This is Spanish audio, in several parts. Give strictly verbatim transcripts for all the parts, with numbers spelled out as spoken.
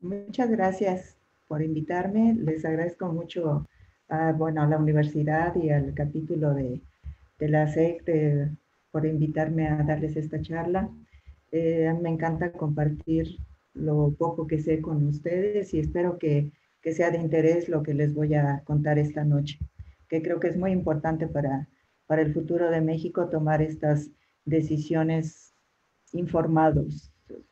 Muchas gracias por invitarme. Les agradezco mucho a, bueno, a la universidad y al capítulo de, de la S E C de, por invitarme a darles esta charla. Eh, me encanta compartir lo poco que sé con ustedes y espero que, que sea de interés lo que les voy a contar esta noche, que creo que es muy importante para, para el futuro de México tomar estas decisiones informados.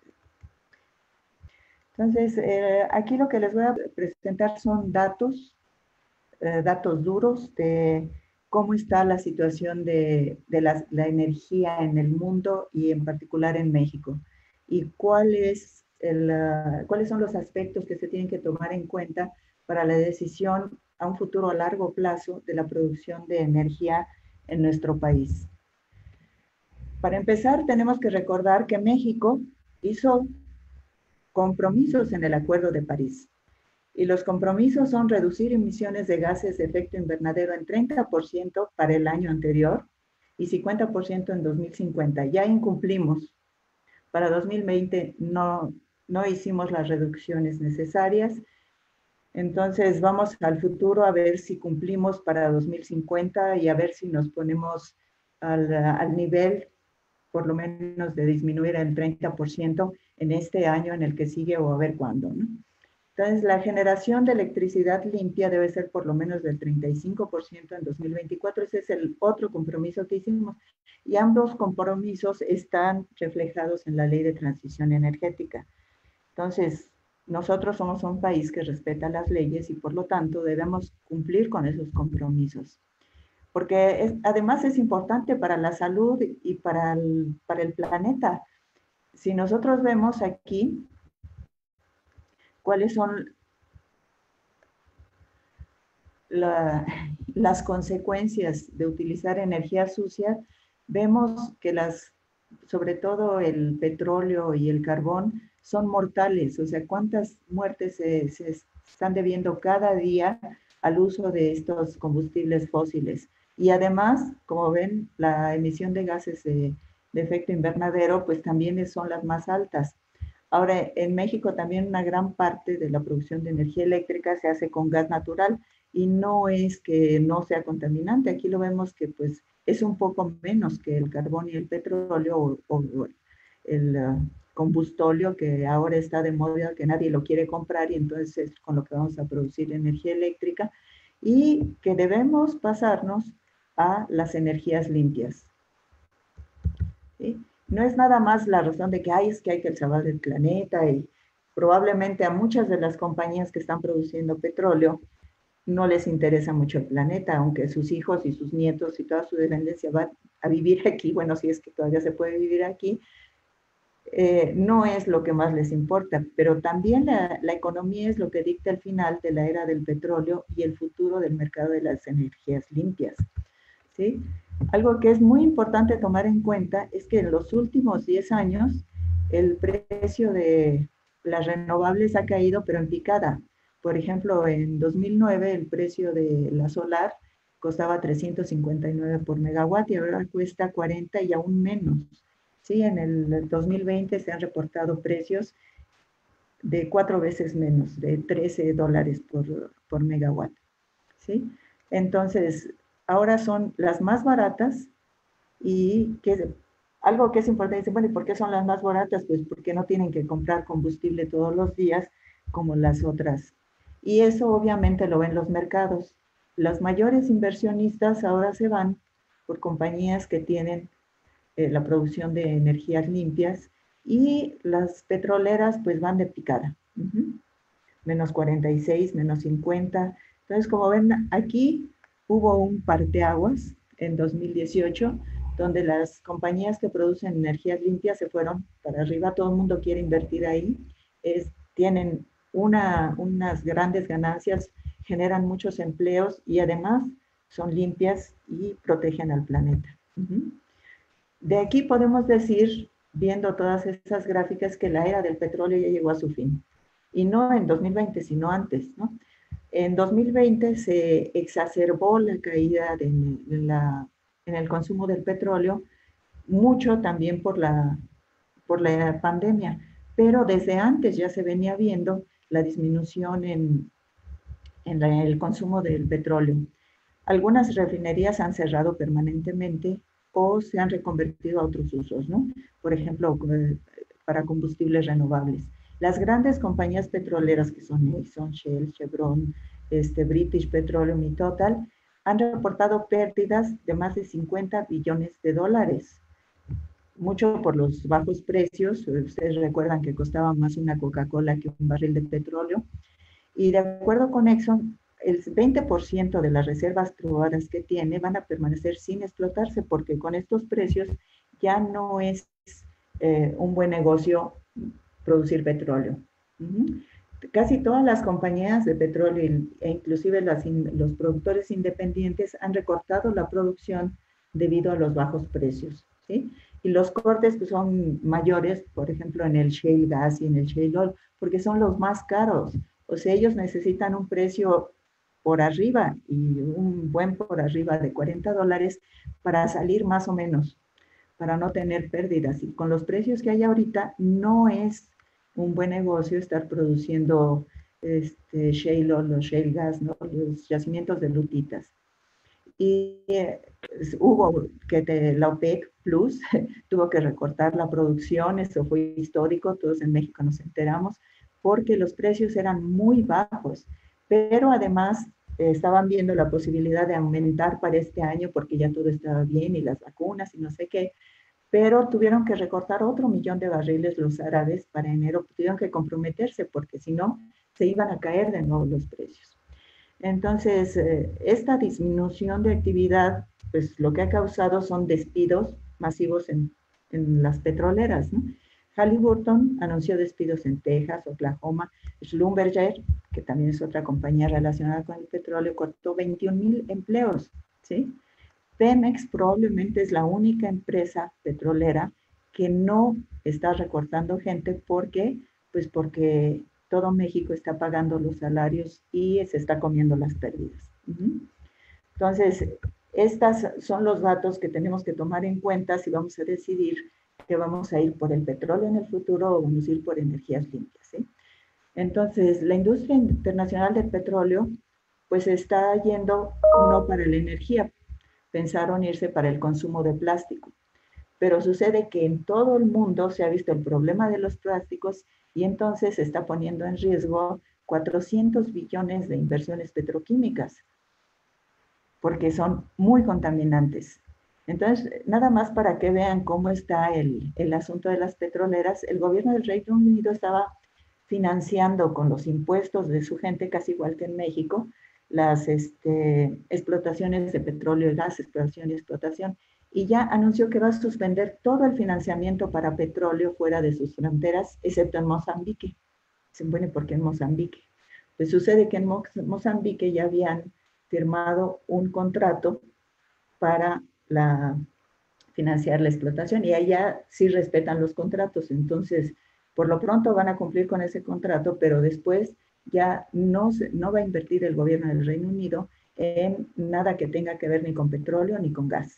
Entonces, eh, aquí lo que les voy a presentar son datos, eh, datos duros de cómo está la situación de, de la, la, energía en el mundo y en particular en México. Y cuál es el, uh, cuáles son los aspectos que se tienen que tomar en cuenta para la decisión a un futuro a largo plazo de la producción de energía en nuestro país. Para empezar, tenemos que recordar que México hizo compromisos en el Acuerdo de París. Y los compromisos son reducir emisiones de gases de efecto invernadero en treinta por ciento para el año anterior y cincuenta por ciento en dos mil cincuenta. Ya incumplimos. Para dos mil veinte no, no hicimos las reducciones necesarias. Entonces vamos al futuro a ver si cumplimos para dos mil cincuenta y a ver si nos ponemos al, al nivel por lo menos de disminuir el treinta por ciento en este año, en el que sigue o a ver cuándo, ¿no? Entonces, la generación de electricidad limpia debe ser por lo menos del treinta y cinco por ciento en dos mil veinticuatro. Ese es el otro compromiso que hicimos. Y ambos compromisos están reflejados en la Ley de Transición Energética. Entonces, nosotros somos un país que respeta las leyes y por lo tanto debemos cumplir con esos compromisos. Porque es, además es importante para la salud y para el, para el planeta. Si nosotros vemos aquí cuáles son la, las consecuencias de utilizar energía sucia, vemos que las, sobre todo el petróleo y el carbón, son mortales. O sea, cuántas muertes se, se están debiendo cada día al uso de estos combustibles fósiles. Y además, como ven, la emisión de gases de, de efecto invernadero, pues también son las más altas. Ahora, en México también una gran parte de la producción de energía eléctrica se hace con gas natural y no es que no sea contaminante. Aquí lo vemos que pues es un poco menos que el carbón y el petróleo o, o el uh, combustóleo que ahora está de moda, que nadie lo quiere comprar y entonces es con lo que vamos a producir energía eléctrica y que debemos pasarnos a las energías limpias. ¿Sí? No es nada más la razón de que ay, es que hay que salvar el planeta y probablemente a muchas de las compañías que están produciendo petróleo no les interesa mucho el planeta, aunque sus hijos y sus nietos y toda su descendencia van a vivir aquí, bueno, si es que todavía se puede vivir aquí, eh, no es lo que más les importa, pero también la, la economía es lo que dicta el final de la era del petróleo y el futuro del mercado de las energías limpias, ¿sí? Algo que es muy importante tomar en cuenta es que en los últimos diez años el precio de las renovables ha caído, pero en picada. Por ejemplo, en dos mil nueve el precio de la solar costaba trescientos cincuenta y nueve por megawatt y ahora cuesta cuarenta y aún menos. Sí, en el dos mil veinte se han reportado precios de cuatro veces menos, de trece dólares por, por megawatt. ¿Sí? Entonces, ahora son las más baratas y que algo que es importante, bueno, ¿y por qué son las más baratas? Pues porque no tienen que comprar combustible todos los días como las otras. Y eso obviamente lo ven los mercados. Los mayores inversionistas ahora se van por compañías que tienen eh, la producción de energías limpias y las petroleras pues van de picada. Uh-huh. Menos cuarenta y seis, menos cincuenta. Entonces, como ven, aquí hubo un parteaguas en dos mil dieciocho, donde las compañías que producen energías limpias se fueron para arriba, todo el mundo quiere invertir ahí, es, tienen una, unas grandes ganancias, generan muchos empleos y además son limpias y protegen al planeta. Uh-huh. De aquí podemos decir, viendo todas esas gráficas, que la era del petróleo ya llegó a su fin. Y no en dos mil veinte, sino antes, ¿no? En dos mil veinte se exacerbó la caída de, de la, en el consumo del petróleo, mucho también por la, por la pandemia, pero desde antes ya se venía viendo la disminución en, en la, el consumo del petróleo. Algunas refinerías han cerrado permanentemente o se han reconvertido a otros usos, ¿no? Por ejemplo, para combustibles renovables. Las grandes compañías petroleras que son Exxon, Shell, Chevron, este, British Petroleum y Total han reportado pérdidas de más de cincuenta billones de dólares. Mucho por los bajos precios. Ustedes recuerdan que costaba más una Coca-Cola que un barril de petróleo. Y de acuerdo con Exxon, el veinte por ciento de las reservas probadas que tiene van a permanecer sin explotarse porque con estos precios ya no es eh, un buen negocio producir petróleo. Uh-huh. Casi todas las compañías de petróleo e inclusive las in, los productores independientes han recortado la producción debido a los bajos precios, ¿sí? Y los cortes pues, son mayores, por ejemplo, en el shale gas y en el shale oil, porque son los más caros. O sea, ellos necesitan un precio por arriba y un buen por arriba de cuarenta dólares para salir más o menos, para no tener pérdidas. Y con los precios que hay ahorita, no es un buen negocio estar produciendo este, shale oil, los shale gas, ¿no? Los yacimientos de lutitas. Y eh, hubo que te, la OPEC Plus tuvo que recortar la producción, eso fue histórico, todos en México nos enteramos, porque los precios eran muy bajos, pero además eh, estaban viendo la posibilidad de aumentar para este año porque ya todo estaba bien y las vacunas y no sé qué, pero tuvieron que recortar otro millón de barriles los árabes para enero, tuvieron que comprometerse porque si no se iban a caer de nuevo los precios. Entonces, eh, esta disminución de actividad, pues lo que ha causado son despidos masivos en, en las petroleras, ¿no? Halliburton anunció despidos en Texas, Oklahoma. Schlumberger, que también es otra compañía relacionada con el petróleo, cortó veintiún mil empleos, ¿sí? Pemex probablemente es la única empresa petrolera que no está recortando gente. ¿Por qué? Pues porque todo México está pagando los salarios y se está comiendo las pérdidas. Uh-huh. Entonces, estos son los datos que tenemos que tomar en cuenta si vamos a decidir que vamos a ir por el petróleo en el futuro o vamos a ir por energías limpias, ¿sí? Entonces, la industria internacional del petróleo pues está yendo no para la energía, pensaron irse para el consumo de plástico. Pero sucede que en todo el mundo se ha visto el problema de los plásticos y entonces se está poniendo en riesgo cuatrocientos billones de inversiones petroquímicas, porque son muy contaminantes. Entonces, nada más para que vean cómo está el, el asunto de las petroleras, el gobierno del Reino Unido estaba financiando con los impuestos de su gente, casi igual que en México, las este, explotaciones de petróleo y gas, exploración y explotación, y ya anunció que va a suspender todo el financiamiento para petróleo fuera de sus fronteras, excepto en Mozambique. Dicen, bueno, ¿por qué en Mozambique? Pues sucede que en Mo Mozambique ya habían firmado un contrato para la, financiar la explotación y allá sí respetan los contratos. Entonces, por lo pronto van a cumplir con ese contrato, pero después ya no, se, no va a invertir el gobierno del Reino Unido en nada que tenga que ver ni con petróleo ni con gas.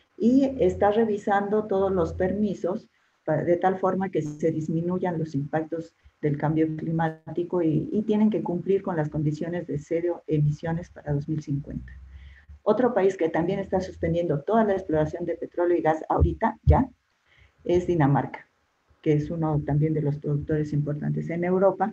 Y está revisando todos los permisos para, de tal forma que se disminuyan los impactos del cambio climático y, y tienen que cumplir con las condiciones de cero emisiones para dos mil cincuenta. Otro país que también está suspendiendo toda la exploración de petróleo y gas ahorita ya es Dinamarca, que es uno también de los productores importantes en Europa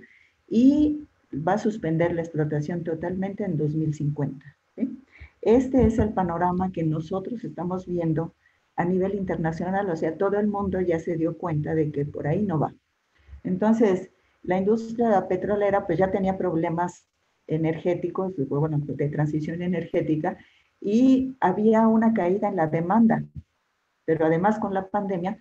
y va a suspender la explotación totalmente en dos mil cincuenta. ¿Sí? Este es el panorama que nosotros estamos viendo a nivel internacional, o sea, todo el mundo ya se dio cuenta de que por ahí no va. Entonces, la industria petrolera pues ya tenía problemas energéticos, bueno, de transición energética, y había una caída en la demanda, pero además con la pandemia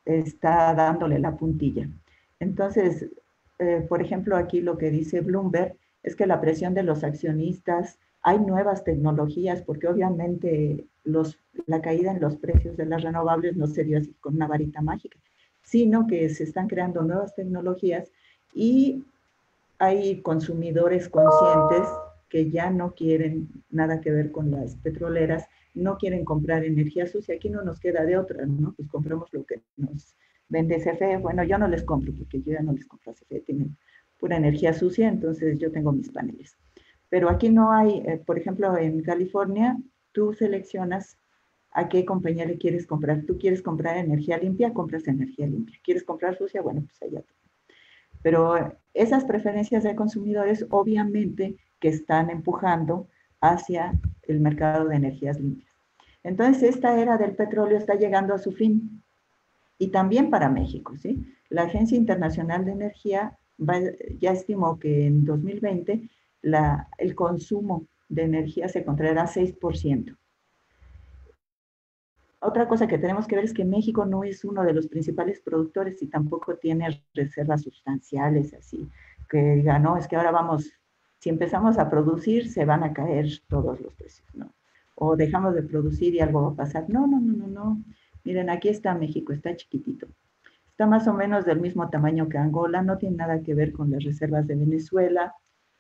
está dándole la puntilla. Entonces, eh, por ejemplo, aquí lo que dice Bloomberg es que la presión de los accionistas, hay nuevas tecnologías, porque obviamente los, la caída en los precios de las renovables no se dio así con una varita mágica, sino que se están creando nuevas tecnologías y hay consumidores conscientes que ya no quieren nada que ver con las petroleras, no quieren comprar energía sucia. Aquí no nos queda de otra, ¿no? Pues compramos lo que nos vende C F E. Bueno, yo no les compro porque yo ya no les compro a C F E, tienen pura energía sucia, entonces yo tengo mis paneles. Pero aquí no hay, eh, por ejemplo, en California, tú seleccionas a qué compañía le quieres comprar. Tú quieres comprar energía limpia, compras energía limpia. ¿Quieres comprar sucia? Bueno, pues allá. Pero esas preferencias de consumidores obviamente que están empujando hacia el mercado de energías limpias. Entonces, esta era del petróleo está llegando a su fin. Y también para México, ¿sí? La Agencia Internacional de Energía va, ya estimó que en dos mil veinte la, el consumo de energía se contraerá seis por ciento. Otra cosa que tenemos que ver es que México no es uno de los principales productores y tampoco tiene reservas sustanciales, así que diga, no, es que ahora vamos, si empezamos a producir, se van a caer todos los precios, ¿no? O dejamos de producir y algo va a pasar. No, no, no, no, no. Miren, aquí está México, está chiquitito. Está más o menos del mismo tamaño que Angola, no tiene nada que ver con las reservas de Venezuela,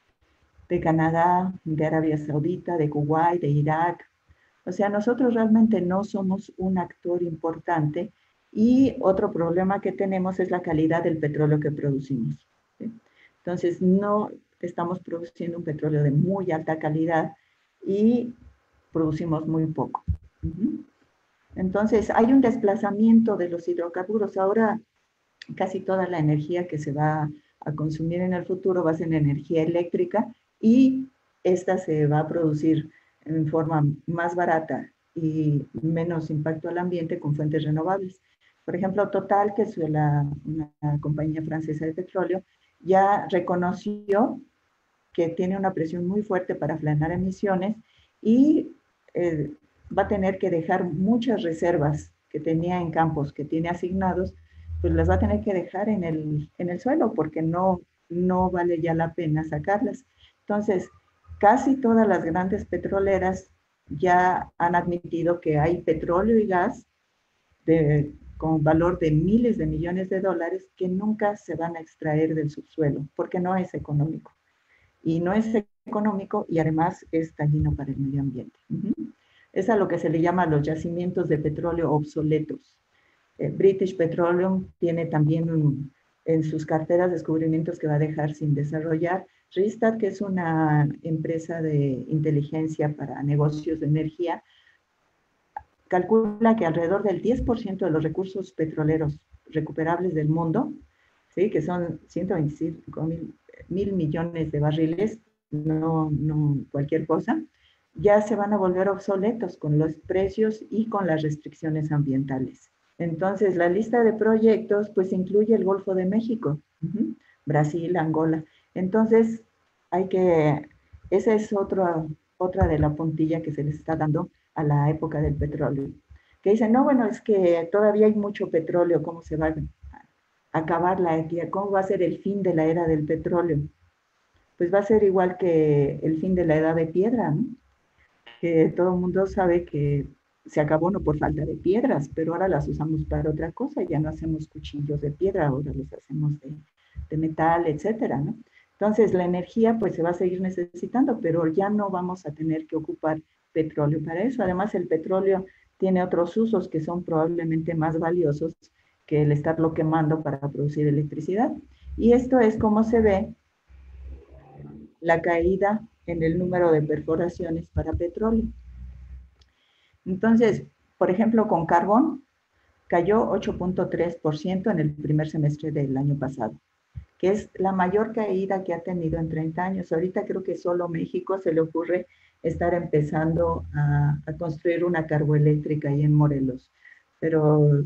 de Canadá, de Arabia Saudita, de Kuwait, de Irak. O sea, nosotros realmente no somos un actor importante y otro problema que tenemos es la calidad del petróleo que producimos, ¿sí? Entonces, no estamos produciendo un petróleo de muy alta calidad y producimos muy poco. Uh-huh. Entonces, hay un desplazamiento de los hidrocarburos. Ahora, casi toda la energía que se va a consumir en el futuro va a ser energía eléctrica y esta se va a producir en forma más barata y menos impacto al ambiente con fuentes renovables. Por ejemplo, Total, que es la, una compañía francesa de petróleo, ya reconoció que tiene una presión muy fuerte para frenar emisiones y eh, va a tener que dejar muchas reservas que tenía en campos que tiene asignados, pues las va a tener que dejar en el, en el suelo porque no, no vale ya la pena sacarlas. Entonces, casi todas las grandes petroleras ya han admitido que hay petróleo y gas de, con valor de miles de millones de dólares que nunca se van a extraer del subsuelo porque no es económico. Y no es económico y además es dañino para el medio ambiente. Uh-huh. Es a lo que se le llama los yacimientos de petróleo obsoletos. Eh, British Petroleum tiene también un, en sus carteras descubrimientos que va a dejar sin desarrollar. Rystad, que es una empresa de inteligencia para negocios de energía, calcula que alrededor del diez por ciento de los recursos petroleros recuperables del mundo, ¿sí? Que son ciento veinticinco mil, mil millones de barriles, no, no cualquier cosa, ya se van a volver obsoletos con los precios y con las restricciones ambientales. Entonces, la lista de proyectos pues incluye el Golfo de México, uh-huh, Brasil, Angola. Entonces, hay que, esa es otra, otra de la puntilla que se les está dando a la época del petróleo. Que dicen, no, bueno, es que todavía hay mucho petróleo, ¿cómo se va a acabar la era? ¿Cómo va a ser el fin de la era del petróleo? Pues va a ser igual que el fin de la edad de piedra, ¿no? Que todo el mundo sabe que se acabó no por falta de piedras, pero ahora las usamos para otra cosa, ya no hacemos cuchillos de piedra, ahora los hacemos de, de metal, etcétera, ¿no? Entonces la energía pues se va a seguir necesitando, pero ya no vamos a tener que ocupar petróleo para eso. Además el petróleo tiene otros usos que son probablemente más valiosos que el estarlo quemando para producir electricidad. Y esto es como se ve la caída en el número de perforaciones para petróleo. Entonces, por ejemplo, con carbón cayó ocho punto tres por ciento en el primer semestre del año pasado, que es la mayor caída que ha tenido en treinta años. Ahorita creo que solo México se le ocurre estar empezando a, a construir una carboeléctrica ahí en Morelos, pero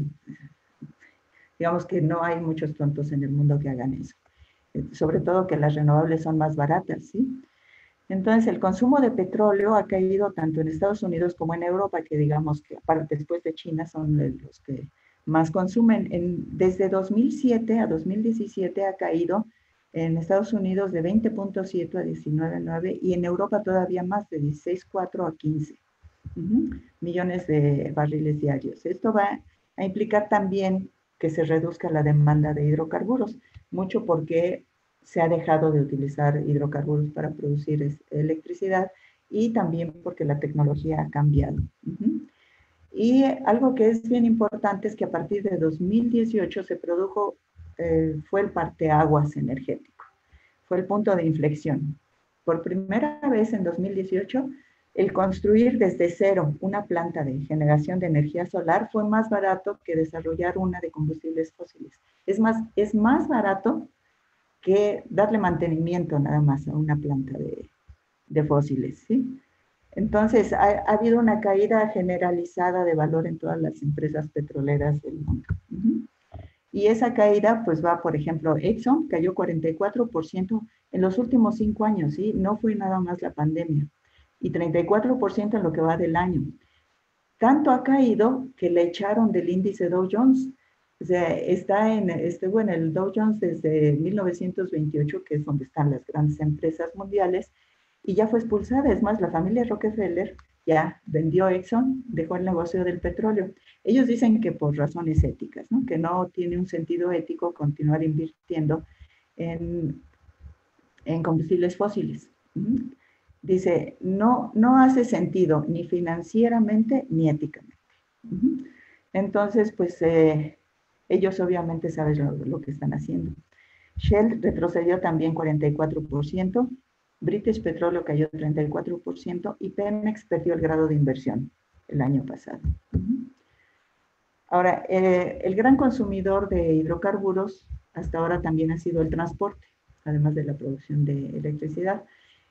digamos que no hay muchos tontos en el mundo que hagan eso, sobre todo que las renovables son más baratas, ¿sí? Entonces, el consumo de petróleo ha caído tanto en Estados Unidos como en Europa, que digamos que aparte después de China son los que más consumen. En, desde dos mil siete a dos mil diecisiete ha caído en Estados Unidos de veinte punto siete a diecinueve punto nueve y en Europa todavía más, de dieciséis punto cuatro a quince uh-huh, millones de barriles diarios. Esto va a implicar también que se reduzca la demanda de hidrocarburos, mucho porque se ha dejado de utilizar hidrocarburos para producir electricidad y también porque la tecnología ha cambiado. Uh-huh. Y algo que es bien importante es que a partir de dos mil dieciocho se produjo, eh, fue el parteaguas energético. fue el punto de inflexión. Por primera vez en dos mil dieciocho, el construir desde cero una planta de generación de energía solar fue más barato que desarrollar una de combustibles fósiles. Es más, es más barato que darle mantenimiento nada más a una planta de, de fósiles, ¿sí? Entonces, ha, ha, habido una caída generalizada de valor en todas las empresas petroleras del mundo. Uh-huh. Y esa caída, pues va, por ejemplo, Exxon cayó cuarenta y cuatro por ciento en los últimos cinco años, ¿sí? No fue nada más la pandemia. Y treinta y cuatro por ciento en lo que va del año. Tanto ha caído que le echaron del índice Dow Jones. O sea, está en, estuvo en el Dow Jones desde mil novecientos veintiocho, que es donde están las grandes empresas mundiales, y ya fue expulsada. Es más, la familia Rockefeller ya vendió Exxon, dejó el negocio del petróleo. Ellos dicen que por razones éticas, ¿no? Que no tiene un sentido ético continuar invirtiendo en, en combustibles fósiles. ¿Mm? Dice, no, no hace sentido ni financieramente ni éticamente. Uh-huh. Entonces, pues eh, ellos obviamente saben lo, lo que están haciendo. Shell retrocedió también cuarenta y cuatro por ciento, British Petroleum cayó treinta y cuatro por ciento y Pemex perdió el grado de inversión el año pasado. Uh-huh. Ahora, eh, el gran consumidor de hidrocarburos hasta ahora también ha sido el transporte, además de la producción de electricidad.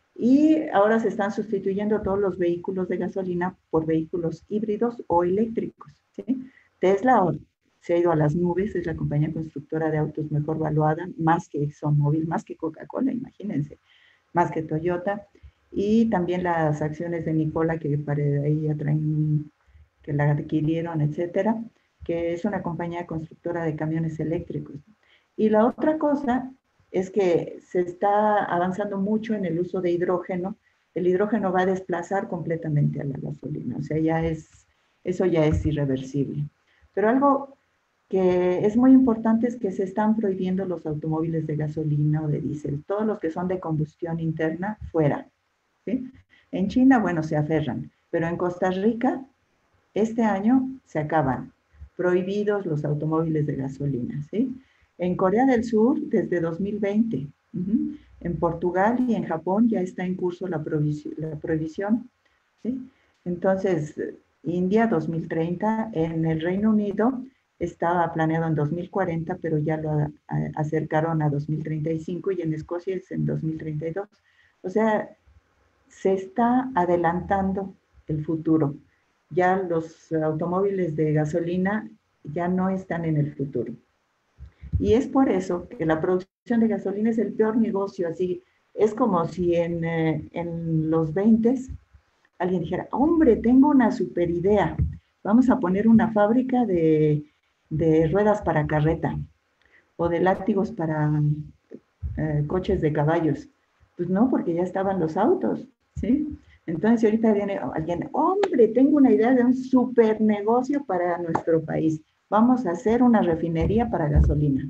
Y ahora se están sustituyendo todos los vehículos de gasolina por vehículos híbridos o eléctricos, ¿sí? Tesla se ha ido a las nubes, es la compañía constructora de autos mejor valuada, más que ExxonMobil, más que Coca-Cola, imagínense, más que Toyota. Y también las acciones de Nikola, que para ahí ya traen, que la adquirieron, etcétera, que es una compañía constructora de camiones eléctricos. Y la otra cosa es que se está avanzando mucho en el uso de hidrógeno. El hidrógeno va a desplazar completamente a la gasolina, o sea, ya es, eso ya es irreversible. Pero algo que es muy importante es que se están prohibiendo los automóviles de gasolina o de diésel, todos los que son de combustión interna, fuera, ¿sí? En China, bueno, se aferran, pero en Costa Rica, este año se acaban, prohibidos los automóviles de gasolina, ¿sí? En Corea del Sur, desde dos mil veinte. Uh-huh. En Portugal y en Japón ya está en curso la, prohibición, la prohibición, ¿sí? Entonces, India dos mil treinta, en el Reino Unido estaba planeado en dos mil cuarenta, pero ya lo a, a, acercaron a dos mil treinta y cinco, y en Escocia es en dos mil treinta y dos. O sea, se está adelantando el futuro. Ya los automóviles de gasolina ya no están en el futuro. Y es por eso que la producción de gasolina es el peor negocio. Así es como si en, eh, en los veintes alguien dijera, hombre, tengo una super idea, vamos a poner una fábrica de, de ruedas para carreta o de látigos para eh, coches de caballos. Pues no, porque ya estaban los autos, ¿sí? Entonces ahorita viene alguien, hombre, tengo una idea de un super negocio para nuestro país. Vamos a hacer una refinería para gasolina.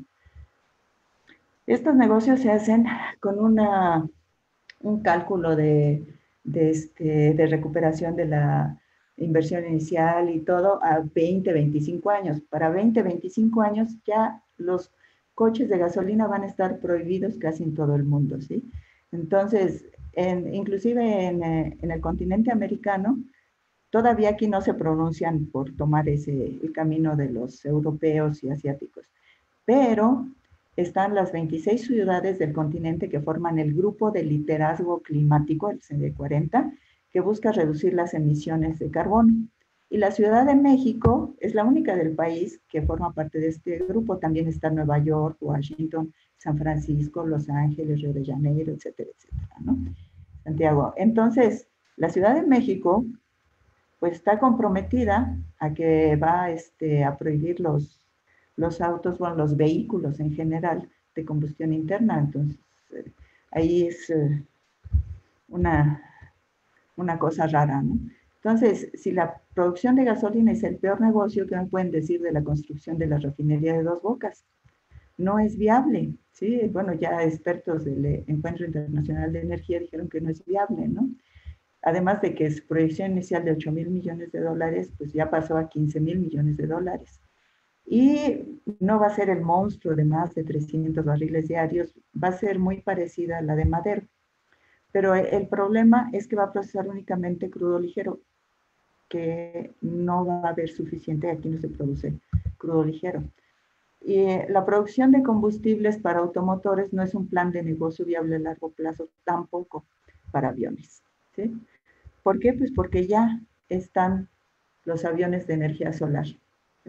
Estos negocios se hacen con una, un cálculo de, de, este, de recuperación de la inversión inicial y todo a veinte, veinticinco años. Para veinte, veinticinco años ya los coches de gasolina van a estar prohibidos casi en todo el mundo, ¿sí? Entonces, en, inclusive en, en el continente americano, todavía aquí no se pronuncian por tomar ese, el camino de los europeos y asiáticos, pero están las veintiséis ciudades del continente que forman el Grupo de Liderazgo Climático, el C D cuarenta, que busca reducir las emisiones de carbono. Y la Ciudad de México es la única del país que forma parte de este grupo. También está Nueva York, Washington, San Francisco, Los Ángeles, Río de Janeiro, etcétera, etcétera, ¿no? Santiago. Entonces, la Ciudad de México pues está comprometida a que va este, a prohibir los, los autos, bueno, los vehículos en general de combustión interna. Entonces, eh, ahí es eh, una, una cosa rara, ¿no? Entonces, si la producción de gasolina es el peor negocio, ¿qué me pueden decir de la construcción de la refinería de Dos Bocas? No es viable, ¿sí? Bueno, ya expertos del Encuentro Internacional de Energía dijeron que no es viable, ¿no? Además de que su proyección inicial de ocho mil millones de dólares, pues ya pasó a quince mil millones de dólares. Y no va a ser el monstruo de más de trescientos barriles diarios, va a ser muy parecida a la de Madero. Pero el problema es que va a procesar únicamente crudo ligero, que no va a haber suficiente, aquí no se produce crudo ligero. Y la producción de combustibles para automotores no es un plan de negocio viable a largo plazo, tampoco para aviones, ¿sí? ¿Por qué? Pues porque ya están los aviones de energía solar, ¿sí?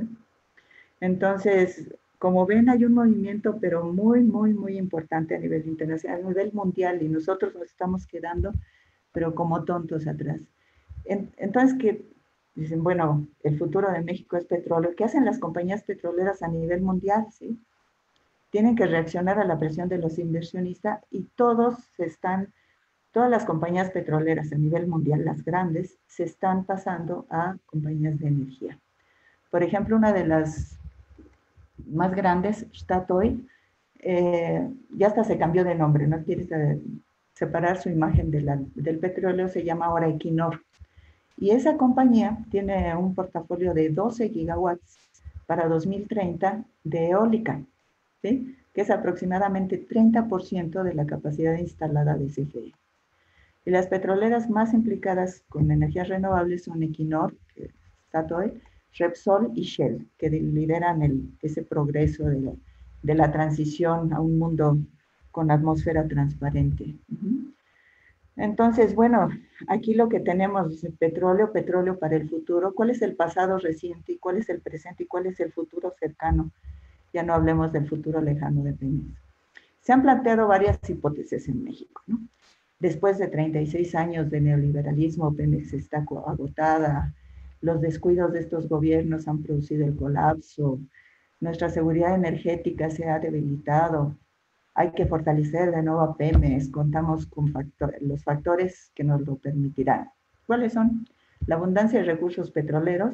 Entonces, como ven, hay un movimiento, pero muy, muy, muy importante a nivel internacional, a nivel mundial, y nosotros nos estamos quedando, pero como tontos atrás. Entonces, que dicen, bueno, el futuro de México es petróleo. ¿Qué hacen las compañías petroleras a nivel mundial? ¿Sí? Tienen que reaccionar a la presión de los inversionistas y todos se están, todas las compañías petroleras a nivel mundial, las grandes, se están pasando a compañías de energía. Por ejemplo, una de las más grandes, Statoil, eh, ya hasta se cambió de nombre, no quiere separar su imagen de la, del petróleo, se llama ahora Equinor. Y esa compañía tiene un portafolio de doce gigawatts para dos mil treinta de eólica, ¿sí? Que es aproximadamente treinta por ciento de la capacidad instalada de C F E. Y las petroleras más implicadas con energías renovables son Equinor, Statoil, Repsol y Shell, que lideran el, ese progreso de la, de la transición a un mundo con atmósfera transparente. Uh-huh. Entonces, bueno, aquí lo que tenemos es petróleo, petróleo para el futuro. ¿Cuál es el pasado reciente y cuál es el presente y cuál es el futuro cercano? Ya no hablemos del futuro lejano de Pemex. Se han planteado varias hipótesis en México, ¿no? Después de treinta y seis años de neoliberalismo, Pemex está agotada, los descuidos de estos gobiernos han producido el colapso, nuestra seguridad energética se ha debilitado, hay que fortalecer de nuevo a Pemex, contamos con factor, los factores que nos lo permitirán. ¿Cuáles son? La abundancia de recursos petroleros,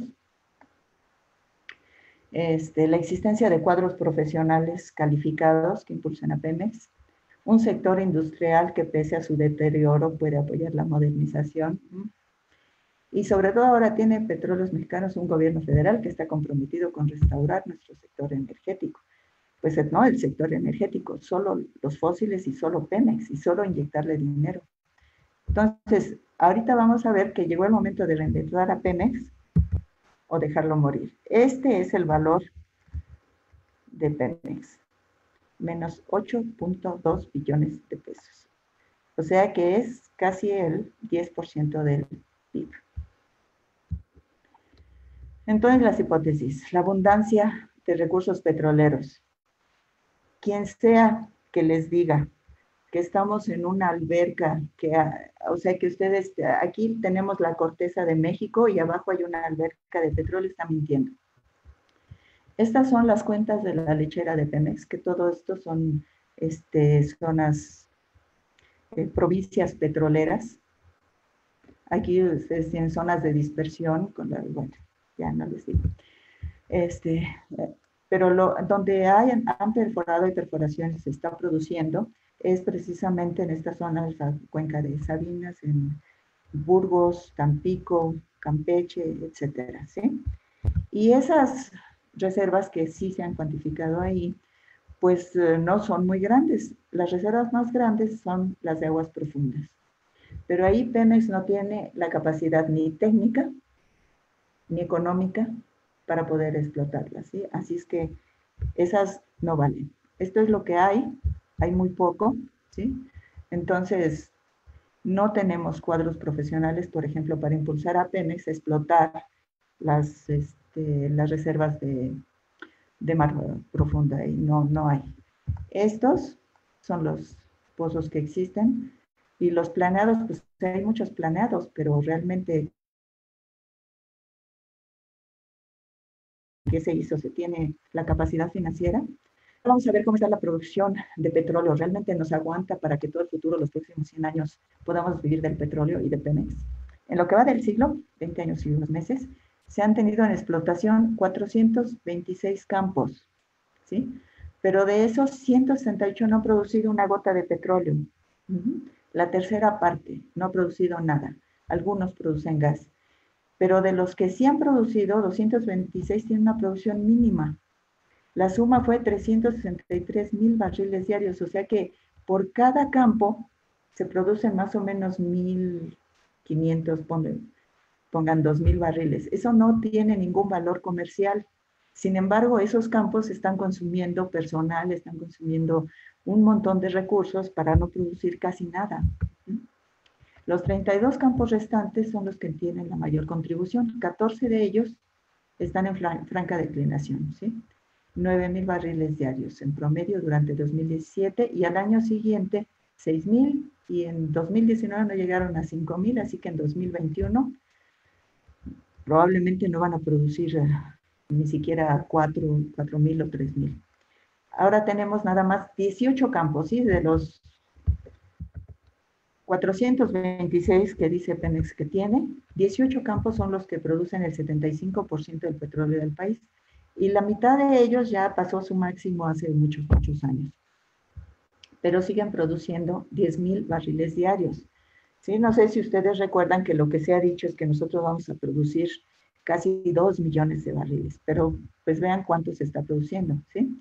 este, la existencia de cuadros profesionales calificados que impulsan a Pemex, un sector industrial que pese a su deterioro puede apoyar la modernización, y sobre todo ahora tiene Petróleos Mexicanos un gobierno federal que está comprometido con restaurar nuestro sector energético. Pues no, el sector energético, solo los fósiles y solo Pemex, y solo inyectarle dinero. Entonces, ahorita vamos a ver que llegó el momento de reinventar a Pemex o dejarlo morir. Este es el valor de Pemex, menos ocho punto dos billones de pesos. O sea que es casi el diez por ciento del P I B. Entonces, las hipótesis, la abundancia de recursos petroleros. Quien sea que les diga que estamos en una alberca, que, o sea, que ustedes, aquí tenemos la corteza de México y abajo hay una alberca de petróleo, está mintiendo. Estas son las cuentas de la lechera de Pemex, que todo esto son este, zonas, eh, provincias petroleras. Aquí ustedes tienen zonas de dispersión, con la, bueno, ya no les digo. Este, pero lo, donde hay, han perforado y perforaciones se está produciendo es precisamente en esta zona de la cuenca de Sabinas, en Burgos, Tampico, Campeche, etcétera, ¿sí? Y esas reservas que sí se han cuantificado ahí, pues eh, no son muy grandes. Las reservas más grandes son las de aguas profundas. Pero ahí Pemex no tiene la capacidad ni técnica ni económica para poder explotarlas, ¿sí? Así es que esas no valen. Esto es lo que hay, hay muy poco, ¿sí? Entonces, no tenemos cuadros profesionales, por ejemplo, para impulsar a Pemex a explotar las, este, las reservas de, de mar profunda, y no, no hay. Estos son los pozos que existen, y los planeados, pues hay muchos planeados, pero realmente ¿qué se hizo? ¿Se tiene la capacidad financiera? Vamos a ver cómo está la producción de petróleo. ¿Realmente nos aguanta para que todo el futuro, los próximos cien años, podamos vivir del petróleo y de Pemex? En lo que va del siglo, veinte años y unos meses, se han tenido en explotación cuatrocientos veintiséis campos, ¿sí? Pero de esos, ciento sesenta y ocho no han producido una gota de petróleo. Uh-huh. La tercera parte no ha producido nada. Algunos producen gas. Pero de los que sí han producido, doscientos veintiséis tienen una producción mínima. La suma fue trescientos sesenta y tres mil barriles diarios, o sea que por cada campo se producen más o menos mil quinientos, pongan, pongan dos mil barriles. Eso no tiene ningún valor comercial. Sin embargo, esos campos están consumiendo personal, están consumiendo un montón de recursos para no producir casi nada. Los treinta y dos campos restantes son los que tienen la mayor contribución. catorce de ellos están en franca declinación, ¿sí? nueve mil barriles diarios en promedio durante dos mil diecisiete y al año siguiente seis mil y en dos mil diecinueve no llegaron a cinco mil, así que en dos mil veintiuno probablemente no van a producir uh, ni siquiera cuatro mil o tres mil. Ahora tenemos nada más dieciocho campos, ¿sí? De los cuatrocientos veintiséis que dice Pemex que tiene, dieciocho campos son los que producen el setenta y cinco por ciento del petróleo del país. Y la mitad de ellos ya pasó su máximo hace muchos, muchos años. Pero siguen produciendo diez mil barriles diarios. ¿Sí? No sé si ustedes recuerdan que lo que se ha dicho es que nosotros vamos a producir casi dos millones de barriles, pero pues vean cuánto se está produciendo, ¿sí?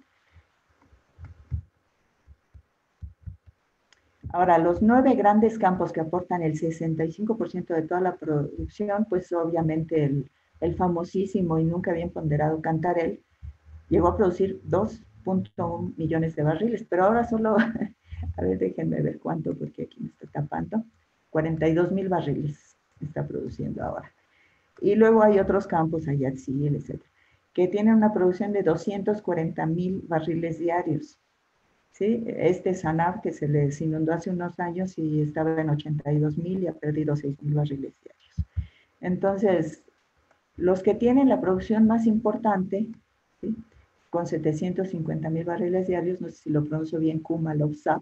Ahora, los nueve grandes campos que aportan el sesenta y cinco por ciento de toda la producción, pues obviamente el, el famosísimo y nunca bien ponderado Cantarell llegó a producir dos punto uno millones de barriles, pero ahora solo, a ver, déjenme ver cuánto, porque aquí me está tapando, cuarenta y dos mil barriles está produciendo ahora. Y luego hay otros campos, Ayatsil, etcétera, que tienen una producción de doscientos cuarenta mil barriles diarios. ¿Sí? Este Sanab, que se les inundó hace unos años y estaba en ochenta y dos mil y ha perdido seis mil barriles diarios. Entonces, los que tienen la producción más importante, ¿sí? Con setecientos cincuenta mil barriles diarios, no sé si lo pronuncio bien, Kumalov-Zap,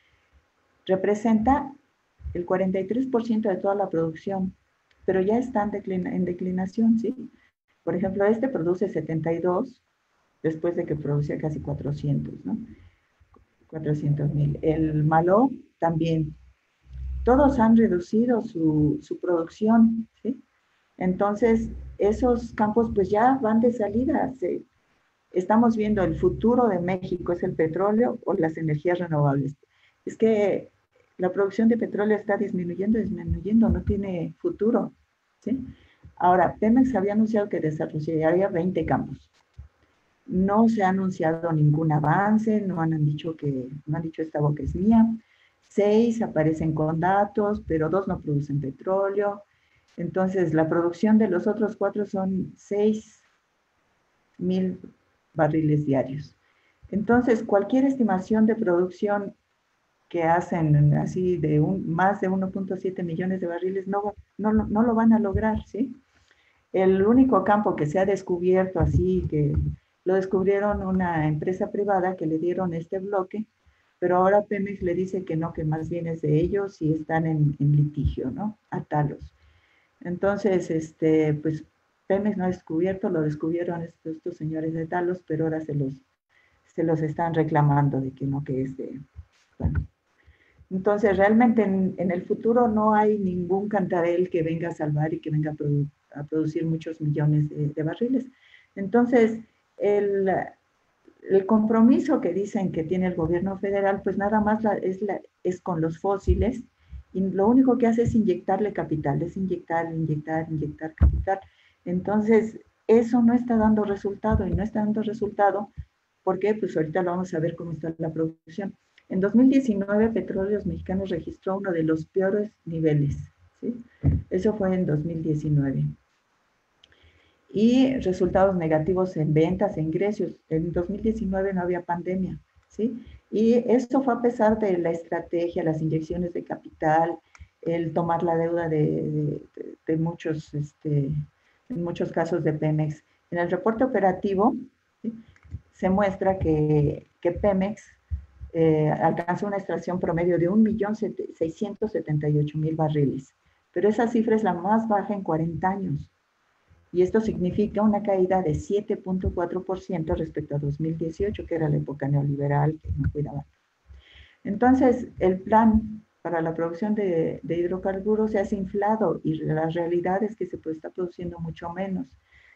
representa el cuarenta y tres por ciento de toda la producción, pero ya están declina, en declinación, ¿sí? Por ejemplo, este produce setenta y dos, después de que producía casi cuatrocientos, ¿no? cuatrocientos mil. El Maló también. Todos han reducido su, su producción, ¿sí? Entonces, esos campos pues ya van de salida. ¿Sí? Estamos viendo el futuro de México, ¿es el petróleo o las energías renovables? Es que la producción de petróleo está disminuyendo, disminuyendo, no tiene futuro, ¿sí? Ahora, Pemex había anunciado que desarrollaría veinte campos. No se ha anunciado ningún avance, no han dicho que, no han dicho esta boca es mía. Seis aparecen con datos, pero dos no producen petróleo. Entonces, la producción de los otros cuatro son seis mil barriles diarios. Entonces, cualquier estimación de producción que hacen así de un, más de uno punto siete millones de barriles no, no, no lo van a lograr, ¿sí? El único campo que se ha descubierto así, que lo descubrieron una empresa privada que le dieron este bloque, pero ahora Pemex le dice que no, que más bien es de ellos y están en, en litigio, ¿no? A Talos. Entonces, este, pues Pemex no ha descubierto, lo descubrieron estos, estos señores de Talos, pero ahora se los, se los están reclamando de que no, que es de, bueno. Entonces, realmente en, en el futuro no hay ningún Cantarell que venga a salvar y que venga a, produ a producir muchos millones de, de barriles. Entonces, el, el compromiso que dicen que tiene el gobierno federal, pues nada más la, es, la, es con los fósiles, y lo único que hace es inyectarle capital, es inyectar, inyectar, inyectar capital. Entonces, eso no está dando resultado, y no está dando resultado porque, pues ahorita lo vamos a ver cómo está la producción. En dos mil diecinueve, Petróleos Mexicanos registró uno de los peores niveles, ¿sí? Eso fue en dos mil diecinueve. Y resultados negativos en ventas e ingresos. En dos mil diecinueve no había pandemia, ¿sí? Y esto fue a pesar de la estrategia, las inyecciones de capital, el tomar la deuda de, de, de muchos, este, en muchos casos de Pemex. En el reporte operativo, ¿sí? Se muestra que, que Pemex eh, alcanzó una extracción promedio de un millón seiscientos setenta y ocho mil barriles, pero esa cifra es la más baja en cuarenta años. Y esto significa una caída de siete punto cuatro por ciento respecto a dos mil dieciocho, que era la época neoliberal, que no cuidaban. Entonces, el plan para la producción de, de hidrocarburos se ha inflado y la realidad es que se puede estar produciendo mucho menos.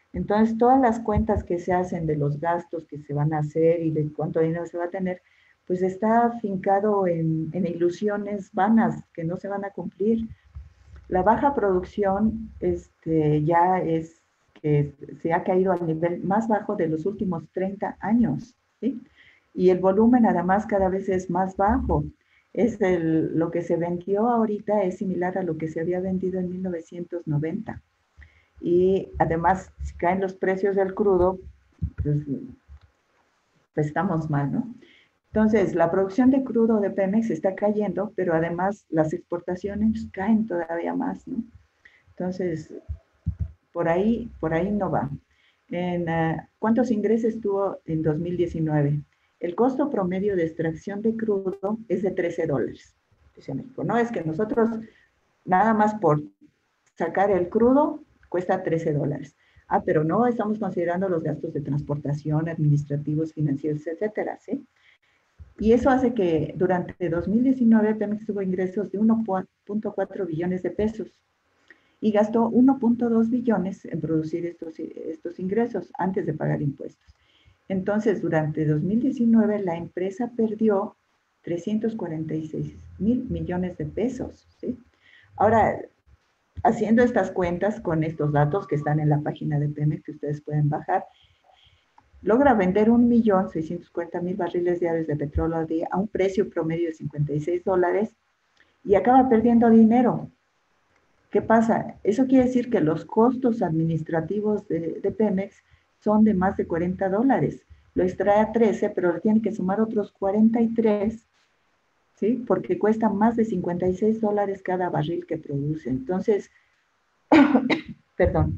Entonces, todas las cuentas que se hacen de los gastos que se van a hacer y de cuánto dinero se va a tener, pues está afincado en, en ilusiones vanas que no se van a cumplir. La baja producción este, ya es que se ha caído al nivel más bajo de los últimos treinta años, ¿sí? Y el volumen además cada vez es más bajo. Es el, lo que se vendió ahorita es similar a lo que se había vendido en mil novecientos noventa. Y además, si caen los precios del crudo, pues, pues estamos mal, ¿no? Entonces, la producción de crudo de Pemex está cayendo, pero además las exportaciones caen todavía más, ¿no? Entonces, por ahí, por ahí no va. En, uh, ¿Cuántos ingresos tuvo en dos mil diecinueve? El costo promedio de extracción de crudo es de trece dólares. Dice México, no, es que nosotros nada más por sacar el crudo cuesta trece dólares. Ah, pero no estamos considerando los gastos de transportación, administrativos, financieros, etcétera, ¿sí? Y eso hace que durante dos mil diecinueve Pemex tuvo ingresos de uno punto cuatro billones de pesos y gastó uno punto dos billones en producir estos, estos ingresos antes de pagar impuestos. Entonces, durante dos mil diecinueve la empresa perdió trescientos cuarenta y seis mil millones de pesos, ¿sí? Ahora, haciendo estas cuentas con estos datos que están en la página de Pemex que ustedes pueden bajar, logra vender un millón seiscientos cuarenta mil barriles diarios de petróleo al día a un precio promedio de cincuenta y seis dólares y acaba perdiendo dinero. ¿Qué pasa? Eso quiere decir que los costos administrativos de, de Pemex son de más de cuarenta dólares. Lo extrae a trece, pero le tiene que sumar otros cuarenta y tres, ¿sí? Porque cuesta más de cincuenta y seis dólares cada barril que produce. Entonces, perdón.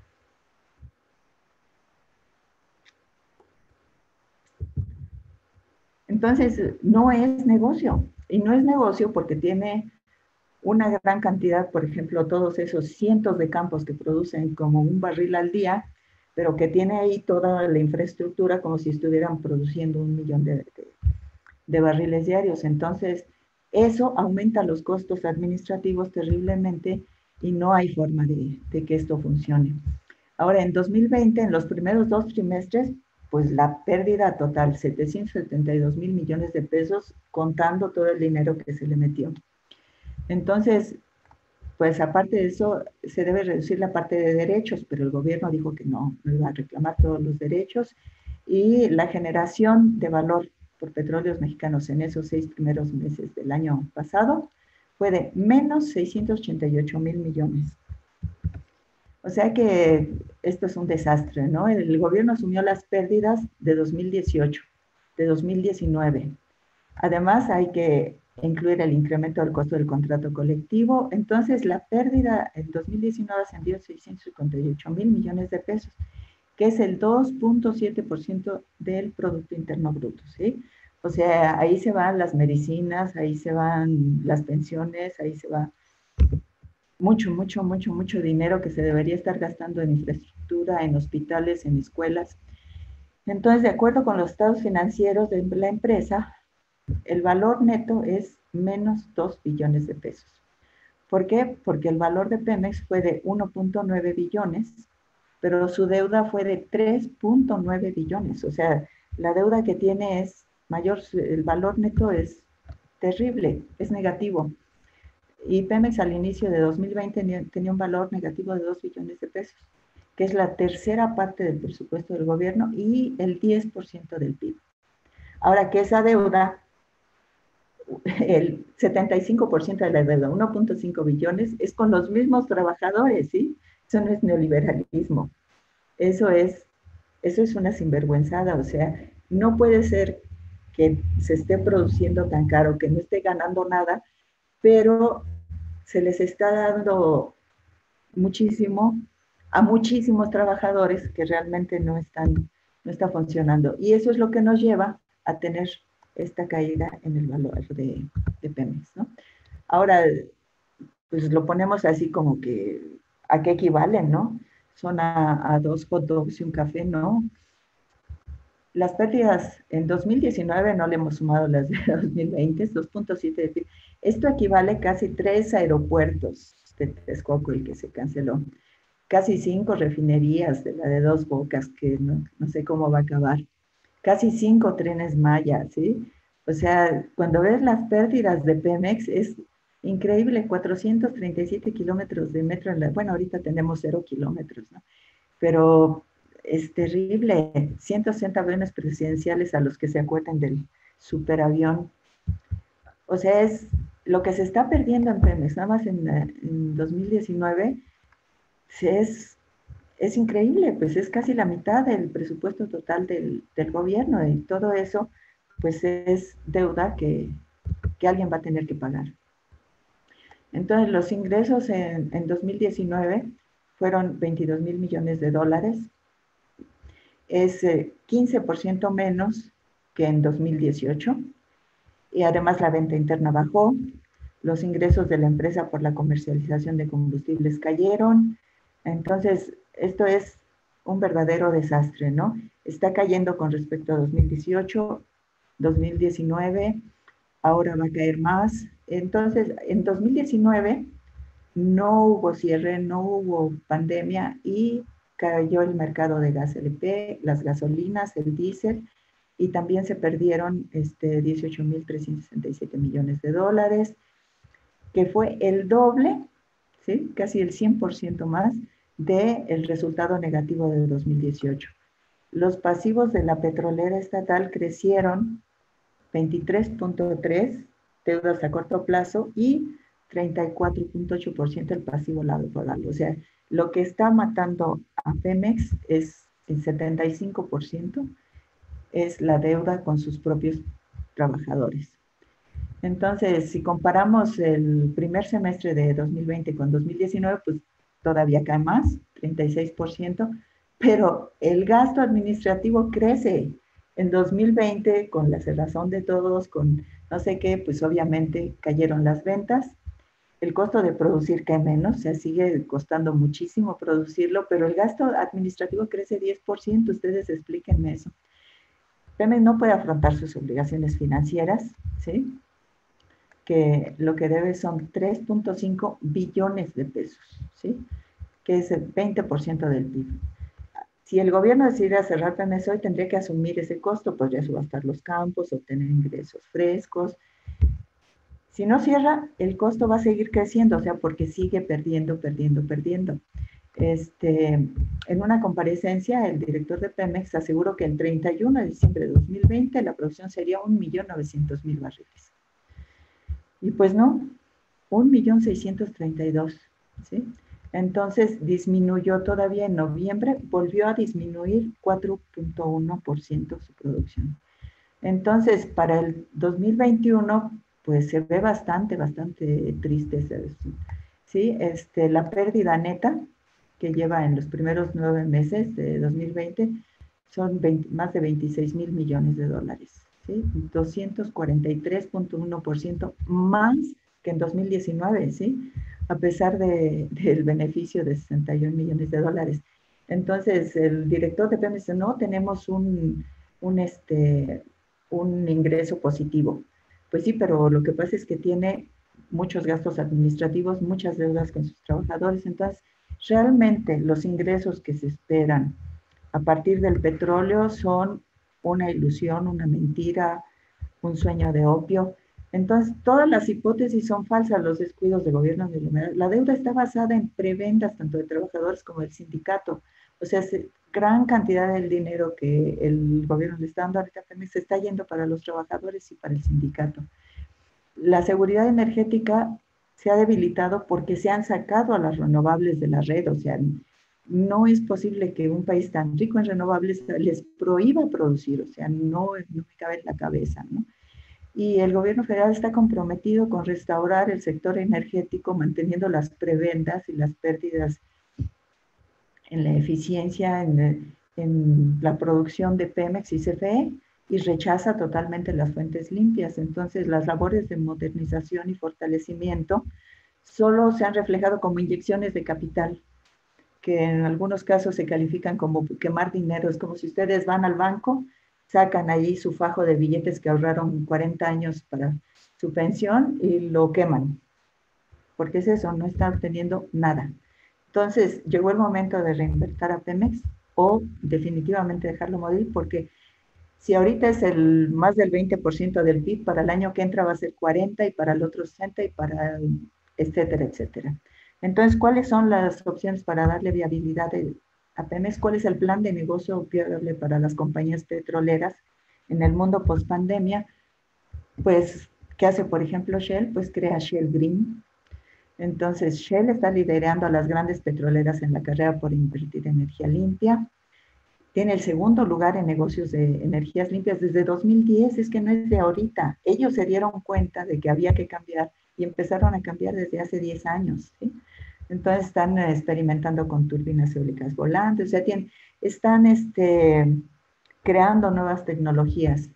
Entonces, no es negocio. Y no es negocio porque tiene una gran cantidad, por ejemplo, todos esos cientos de campos que producen como un barril al día, pero que tiene ahí toda la infraestructura como si estuvieran produciendo un millón de, de, de barriles diarios. Entonces, eso aumenta los costos administrativos terriblemente y no hay forma de, de que esto funcione. Ahora, en dos mil veinte, en los primeros dos trimestres, pues la pérdida total, setecientos setenta y dos mil millones de pesos, contando todo el dinero que se le metió. Entonces, pues aparte de eso, se debe reducir la parte de derechos, pero el gobierno dijo que no, no iba a reclamar todos los derechos y la generación de valor por petróleos mexicanos en esos seis primeros meses del año pasado fue de menos seiscientos ochenta y ocho mil millones. O sea que esto es un desastre, ¿no? El gobierno asumió las pérdidas de dos mil dieciocho, de dos mil diecinueve. Además, hay que incluir el incremento del costo del contrato colectivo. Entonces, la pérdida en dos mil diecinueve ascendió a seiscientos cincuenta y ocho mil millones de pesos, que es el dos punto siete por ciento del Producto Interno Bruto, ¿sí? O sea, ahí se van las medicinas, ahí se van las pensiones, ahí se va mucho, mucho, mucho, mucho dinero que se debería estar gastando en infraestructura, en hospitales, en escuelas. Entonces, de acuerdo con los estados financieros de la empresa, el valor neto es menos dos billones de pesos. ¿Por qué? Porque el valor de Pemex fue de uno punto nueve billones, pero su deuda fue de tres punto nueve billones. O sea, la deuda que tiene es mayor, el valor neto es terrible, es negativo. Y Pemex al inicio de dos mil veinte tenía un valor negativo de dos billones de pesos, que es la tercera parte del presupuesto del gobierno y el diez por ciento del P I B. Ahora que esa deuda, el setenta y cinco por ciento de la deuda, uno punto cinco billones, es con los mismos trabajadores, ¿sí? Eso no es neoliberalismo. Eso es, eso es una sinvergüenzada. O sea, no puede ser que se esté produciendo tan caro, que no esté ganando nada, pero se les está dando muchísimo a muchísimos trabajadores que realmente no están, no está funcionando. Y eso es lo que nos lleva a tener esta caída en el valor de, de Pemex, ¿no? Ahora, pues lo ponemos así como que, ¿a qué equivalen, no? Son a, a dos hot dogs y un café, ¿no? Las pérdidas en dos mil diecinueve no le hemos sumado las de dos mil veinte, es dos punto siete de P I B. Esto equivale casi tres aeropuertos de Texcoco, el que se canceló. casi cinco refinerías de la de Dos Bocas, que no, no sé cómo va a acabar, casi cinco trenes Maya, ¿sí? O sea, cuando ves las pérdidas de Pemex, es increíble, cuatrocientos treinta y siete kilómetros de metro, en la, bueno, ahorita tenemos cero kilómetros, ¿no? Pero es terrible, ciento sesenta aviones presidenciales a los que se acuerdan del superavión. O sea, es lo que se está perdiendo en Pemex, nada más en, en dos mil diecinueve, es, es increíble, pues es casi la mitad del presupuesto total del, del gobierno y todo eso, pues es deuda que, que alguien va a tener que pagar. Entonces, los ingresos en, en dos mil diecinueve fueron veintidós mil millones de dólares, es eh, quince por ciento menos que en dos mil dieciocho, y además la venta interna bajó, los ingresos de la empresa por la comercialización de combustibles cayeron. Entonces, esto es un verdadero desastre, ¿no? Está cayendo con respecto a dos mil dieciocho, dos mil diecinueve, ahora va a caer más. Entonces, en dos mil diecinueve no hubo cierre, no hubo pandemia y cayó el mercado de gas L P, las gasolinas, el diésel, y también se perdieron este, dieciocho mil trescientos sesenta y siete millones de dólares, que fue el doble, ¿sí? Casi el cien por ciento más del resultado negativo de dos mil dieciocho. Los pasivos de la petrolera estatal crecieron veintitrés punto tres, deudas a corto plazo, y treinta y cuatro punto ocho por ciento el pasivo laboral. O sea, lo que está matando a Pemex es el setenta y cinco por ciento es la deuda con sus propios trabajadores. Entonces, si comparamos el primer semestre de dos mil veinte con dos mil diecinueve, pues todavía cae más, treinta y seis por ciento, pero el gasto administrativo crece. En dos mil veinte, con la cerrazón de todos, con no sé qué, pues obviamente cayeron las ventas, el costo de producir cae menos, o sea, sigue costando muchísimo producirlo, pero el gasto administrativo crece diez por ciento, ustedes explíquenme eso. Pemex no puede afrontar sus obligaciones financieras, ¿sí? Que lo que debe son tres punto cinco billones de pesos, ¿sí? Que es el veinte por ciento del P I B. Si el gobierno decidiera cerrar Pemex hoy, tendría que asumir ese costo, podría subastar los campos, obtener ingresos frescos. Si no cierra, el costo va a seguir creciendo, o sea, porque sigue perdiendo, perdiendo, perdiendo. Este, en una comparecencia, el director de Pemex aseguró que el treinta y uno de diciembre de dos mil veinte la producción sería un millón novecientos mil barriles. Y pues no, un millón seiscientos treinta y dos, ¿sí? Entonces disminuyó todavía en noviembre, volvió a disminuir cuatro punto uno por ciento su producción. Entonces, para el dos mil veintiuno, pues se ve bastante, bastante triste, ¿sí? Este, la pérdida neta que lleva en los primeros nueve meses de dos mil veinte son veinte, más de veintiséis mil millones de dólares, ¿sí? doscientos cuarenta y tres punto uno por ciento más que en dos mil diecinueve, ¿sí? A pesar de, del beneficio de sesenta y un millones de dólares. Entonces, el director de Pemex dice, no, tenemos un, un, este, un ingreso positivo. Pues sí, pero lo que pasa es que tiene muchos gastos administrativos, muchas deudas con sus trabajadores. Entonces, realmente los ingresos que se esperan a partir del petróleo son una ilusión, una mentira, un sueño de opio. Entonces, todas las hipótesis son falsas, los descuidos de gobierno de la, la deuda está basada en prebendas tanto de trabajadores como del sindicato. O sea, se, gran cantidad del dinero que el gobierno le está dando ahorita también se está yendo para los trabajadores y para el sindicato. La seguridad energética se ha debilitado porque se han sacado a las renovables de la red. O sea, no es posible que un país tan rico en renovables les prohíba producir. O sea, no, no me cabe en la cabeza, ¿no? Y el gobierno federal está comprometido con restaurar el sector energético, manteniendo las prebendas y las pérdidas en la eficiencia, en, en la producción de Pemex y C F E, y rechaza totalmente las fuentes limpias. Entonces, las labores de modernización y fortalecimiento solo se han reflejado como inyecciones de capital, que en algunos casos se califican como quemar dinero. Es como si ustedes van al banco, sacan ahí su fajo de billetes que ahorraron cuarenta años para su pensión y lo queman. Porque es eso, no están obteniendo nada. Entonces, llegó el momento de reinvertir a Pemex o definitivamente dejarlo morir, porque si ahorita es el más del veinte por ciento del P I B, para el año que entra va a ser cuarenta y para el otro sesenta y para etcétera, etcétera. Entonces, ¿cuáles son las opciones para darle viabilidad a Pemex? ¿Cuál es el plan de negocio viable para las compañías petroleras en el mundo post pandemia? Pues, ¿qué hace, por ejemplo, Shell? Pues crea Shell Green. Entonces, Shell está liderando a las grandes petroleras en la carrera por invertir en energía limpia. Tiene el segundo lugar en negocios de energías limpias desde dos mil diez, es que no es de ahorita. Ellos se dieron cuenta de que había que cambiar y empezaron a cambiar desde hace diez años, ¿sí? Entonces están experimentando con turbinas eólicas volantes, o sea, tienen, están este, creando nuevas tecnologías.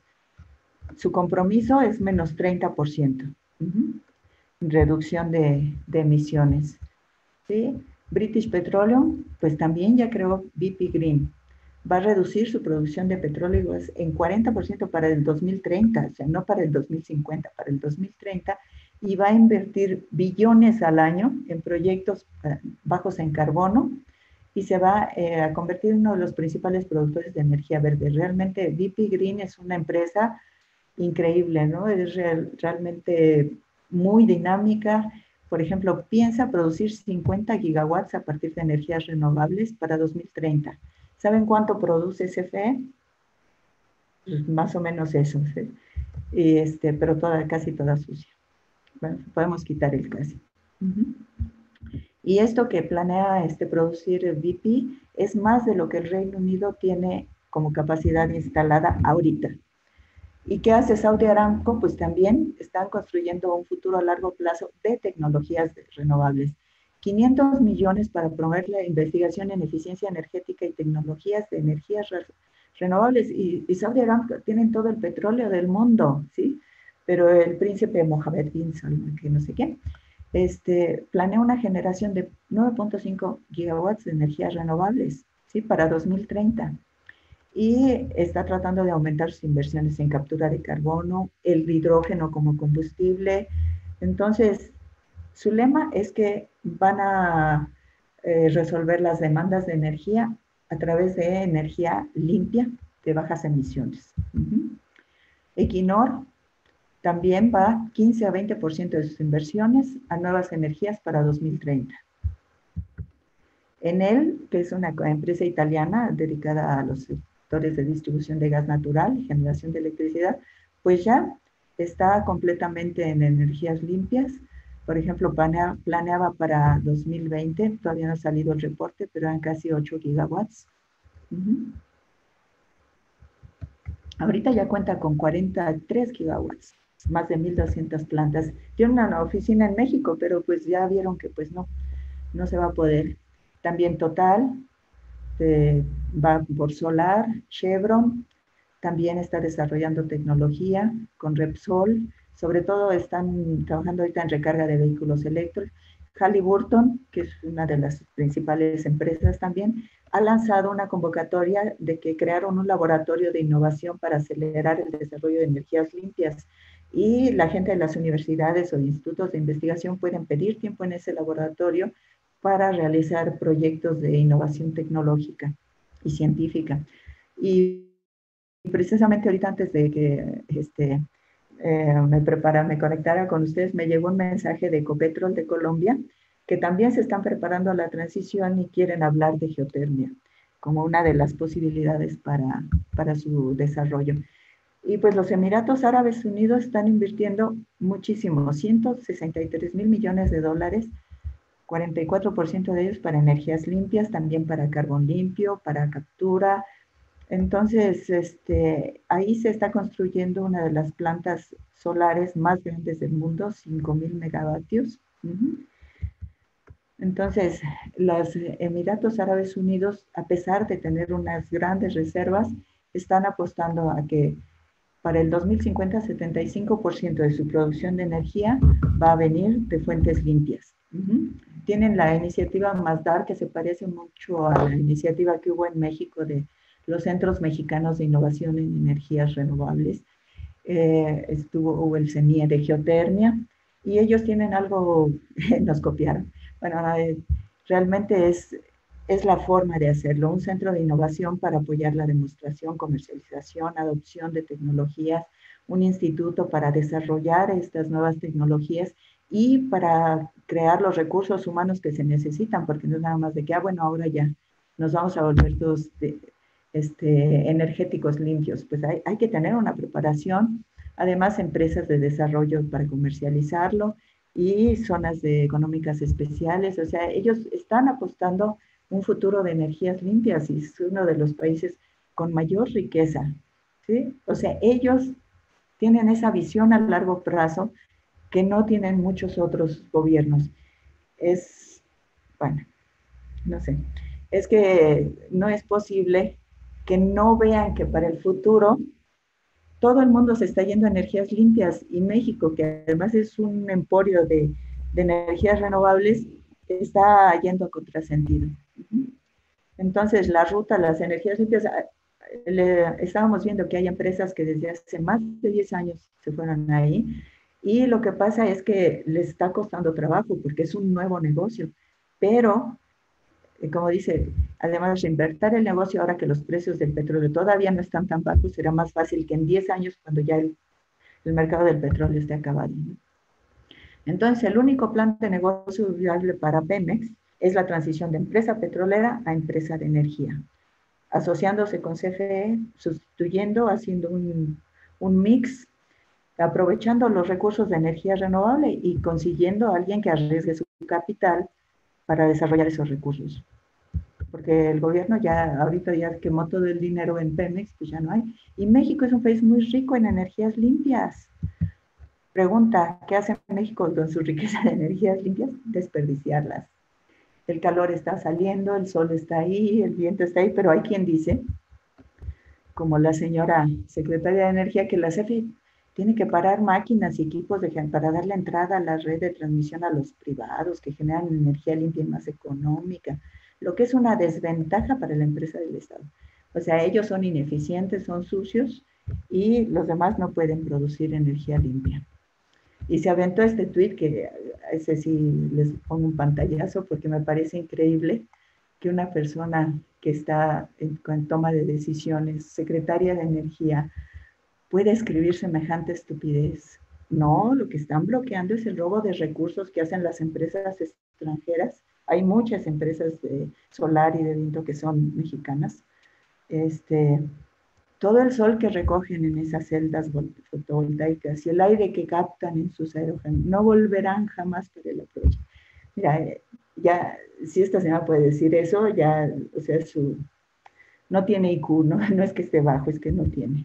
Su compromiso es menos treinta por ciento, uh-huh, reducción de, de emisiones, ¿sí? British Petroleum, pues también ya creó B P Green. Va a reducir su producción de petróleo en cuarenta por ciento para el dos mil treinta, o sea, no para el dos mil cincuenta, para el dos mil treinta, y va a invertir billones al año en proyectos bajos en carbono y se va eh, a convertir en uno de los principales productores de energía verde. Realmente B P Green es una empresa increíble, ¿no? Es real, realmente muy dinámica. Por ejemplo, piensa producir cincuenta gigawatts a partir de energías renovables para dos mil treinta. ¿Saben cuánto produce C F E? Pues más o menos eso, ¿sí? Y este, pero toda, casi toda sucia. Bueno, podemos quitar el casi. Uh-huh. Y esto que planea este, producir B P es más de lo que el Reino Unido tiene como capacidad instalada ahorita. ¿Y qué hace Saudi Aramco? Pues también están construyendo un futuro a largo plazo de tecnologías renovables. quinientos millones para promover la investigación en eficiencia energética y tecnologías de energías re renovables. Y, y Saudi Aramco tienen todo el petróleo del mundo, ¿sí? Pero el príncipe Mohammed bin Salman, que no sé quién, este, planea una generación de nueve punto cinco gigawatts de energías renovables, ¿sí? Para dos mil treinta. Y está tratando de aumentar sus inversiones en captura de carbono, el hidrógeno como combustible. Entonces, su lema es que van a eh, resolver las demandas de energía a través de energía limpia de bajas emisiones. Uh-huh. Equinor también va quince a veinte por ciento de sus inversiones a nuevas energías para dos mil treinta. Enel, que es una empresa italiana dedicada a los sectores de distribución de gas natural y generación de electricidad, pues ya está completamente en energías limpias. Por ejemplo, planea, planeaba para dos mil veinte, todavía no ha salido el reporte, pero eran casi ocho gigawatts. Uh-huh. Ahorita ya cuenta con cuarenta y tres gigawatts, más de mil doscientas plantas. Tiene una oficina en México, pero pues ya vieron que pues no, no se va a poder. También Total, eh, va por solar. Chevron también está desarrollando tecnología con Repsol. Sobre todo están trabajando ahorita en recarga de vehículos eléctricos. Halliburton, que es una de las principales empresas también, ha lanzado una convocatoria de que crearon un laboratorio de innovación para acelerar el desarrollo de energías limpias. Y la gente de las universidades o institutos de investigación pueden pedir tiempo en ese laboratorio para realizar proyectos de innovación tecnológica y científica. Y precisamente ahorita antes de que este, eh, me prepara, me conectara con ustedes, me llegó un mensaje de Ecopetrol de Colombia, que también se están preparando a la transición y quieren hablar de geotermia como una de las posibilidades para, para su desarrollo. Y pues los Emiratos Árabes Unidos están invirtiendo muchísimo, ciento sesenta y tres mil millones de dólares, cuarenta y cuatro por ciento de ellos para energías limpias, también para carbón limpio, para captura. Entonces, este, ahí se está construyendo una de las plantas solares más grandes del mundo, cinco mil megavatios. Uh-huh. Entonces, los Emiratos Árabes Unidos, a pesar de tener unas grandes reservas, están apostando a que para el dos mil cincuenta, setenta y cinco por ciento de su producción de energía va a venir de fuentes limpias. Uh-huh. Tienen la iniciativa Masdar, que se parece mucho a la iniciativa que hubo en México de los Centros Mexicanos de Innovación en Energías Renovables. Eh, estuvo hubo el CENIE de geotermia, y ellos tienen algo, nos copiaron. Bueno, eh, realmente es, es la forma de hacerlo, un centro de innovación para apoyar la demostración, comercialización, adopción de tecnologías, un instituto para desarrollar estas nuevas tecnologías y para crear los recursos humanos que se necesitan, porque no es nada más de que, ah, bueno, ahora ya nos vamos a volver todos de, este, energéticos limpios. Pues hay, hay que tener una preparación, además empresas de desarrollo para comercializarlo y zonas de económicas especiales. O sea, ellos están apostando un futuro de energías limpias y es uno de los países con mayor riqueza, ¿sí? O sea, ellos tienen esa visión a largo plazo que no tienen muchos otros gobiernos. Es, bueno, no sé, es que no es posible que no vean que para el futuro todo el mundo se está yendo a energías limpias y México, que además es un emporio de, de energías renovables, está yendo a contrasentido. Entonces, la ruta, las energías limpias, le, estábamos viendo que hay empresas que desde hace más de diez años se fueron ahí y lo que pasa es que les está costando trabajo porque es un nuevo negocio, pero como dice, además de reinvertir el negocio ahora que los precios del petróleo todavía no están tan bajos, será más fácil que en diez años cuando ya el, el mercado del petróleo esté acabado, ¿no? Entonces, el único plan de negocio viable para Pemex es la transición de empresa petrolera a empresa de energía, asociándose con C F E, sustituyendo, haciendo un, un mix, aprovechando los recursos de energía renovable y consiguiendo a alguien que arriesgue su capital para desarrollar esos recursos. Porque el gobierno ya ahorita ya quemó todo el dinero en Pemex, pues ya no hay. Y México es un país muy rico en energías limpias. Pregunta, ¿qué hace México con su riqueza de energías limpias? Desperdiciarlas. El calor está saliendo, el sol está ahí, el viento está ahí, pero hay quien dice, como la señora secretaria de Energía, que la C F E tiene que parar máquinas y equipos de, para darle entrada a la red de transmisión a los privados que generan energía limpia y más económica, lo que es una desventaja para la empresa del Estado. O sea, ellos son ineficientes, son sucios y los demás no pueden producir energía limpia. Y se aventó este tuit que ese sí les pongo un pantallazo porque me parece increíble que una persona que está en, en toma de decisiones, secretaria de Energía, puede escribir semejante estupidez. No, lo que están bloqueando es el robo de recursos que hacen las empresas extranjeras. Hay muchas empresas de solar y de viento que son mexicanas. Este, todo el sol que recogen en esas celdas fotovoltaicas y el aire que captan en sus aerogeneradores no volverán jamás para el aprovecho. Mira, ya, si esta señora puede decir eso, ya, o sea, su, no tiene I Q, ¿no? No es que esté bajo, es que no tiene.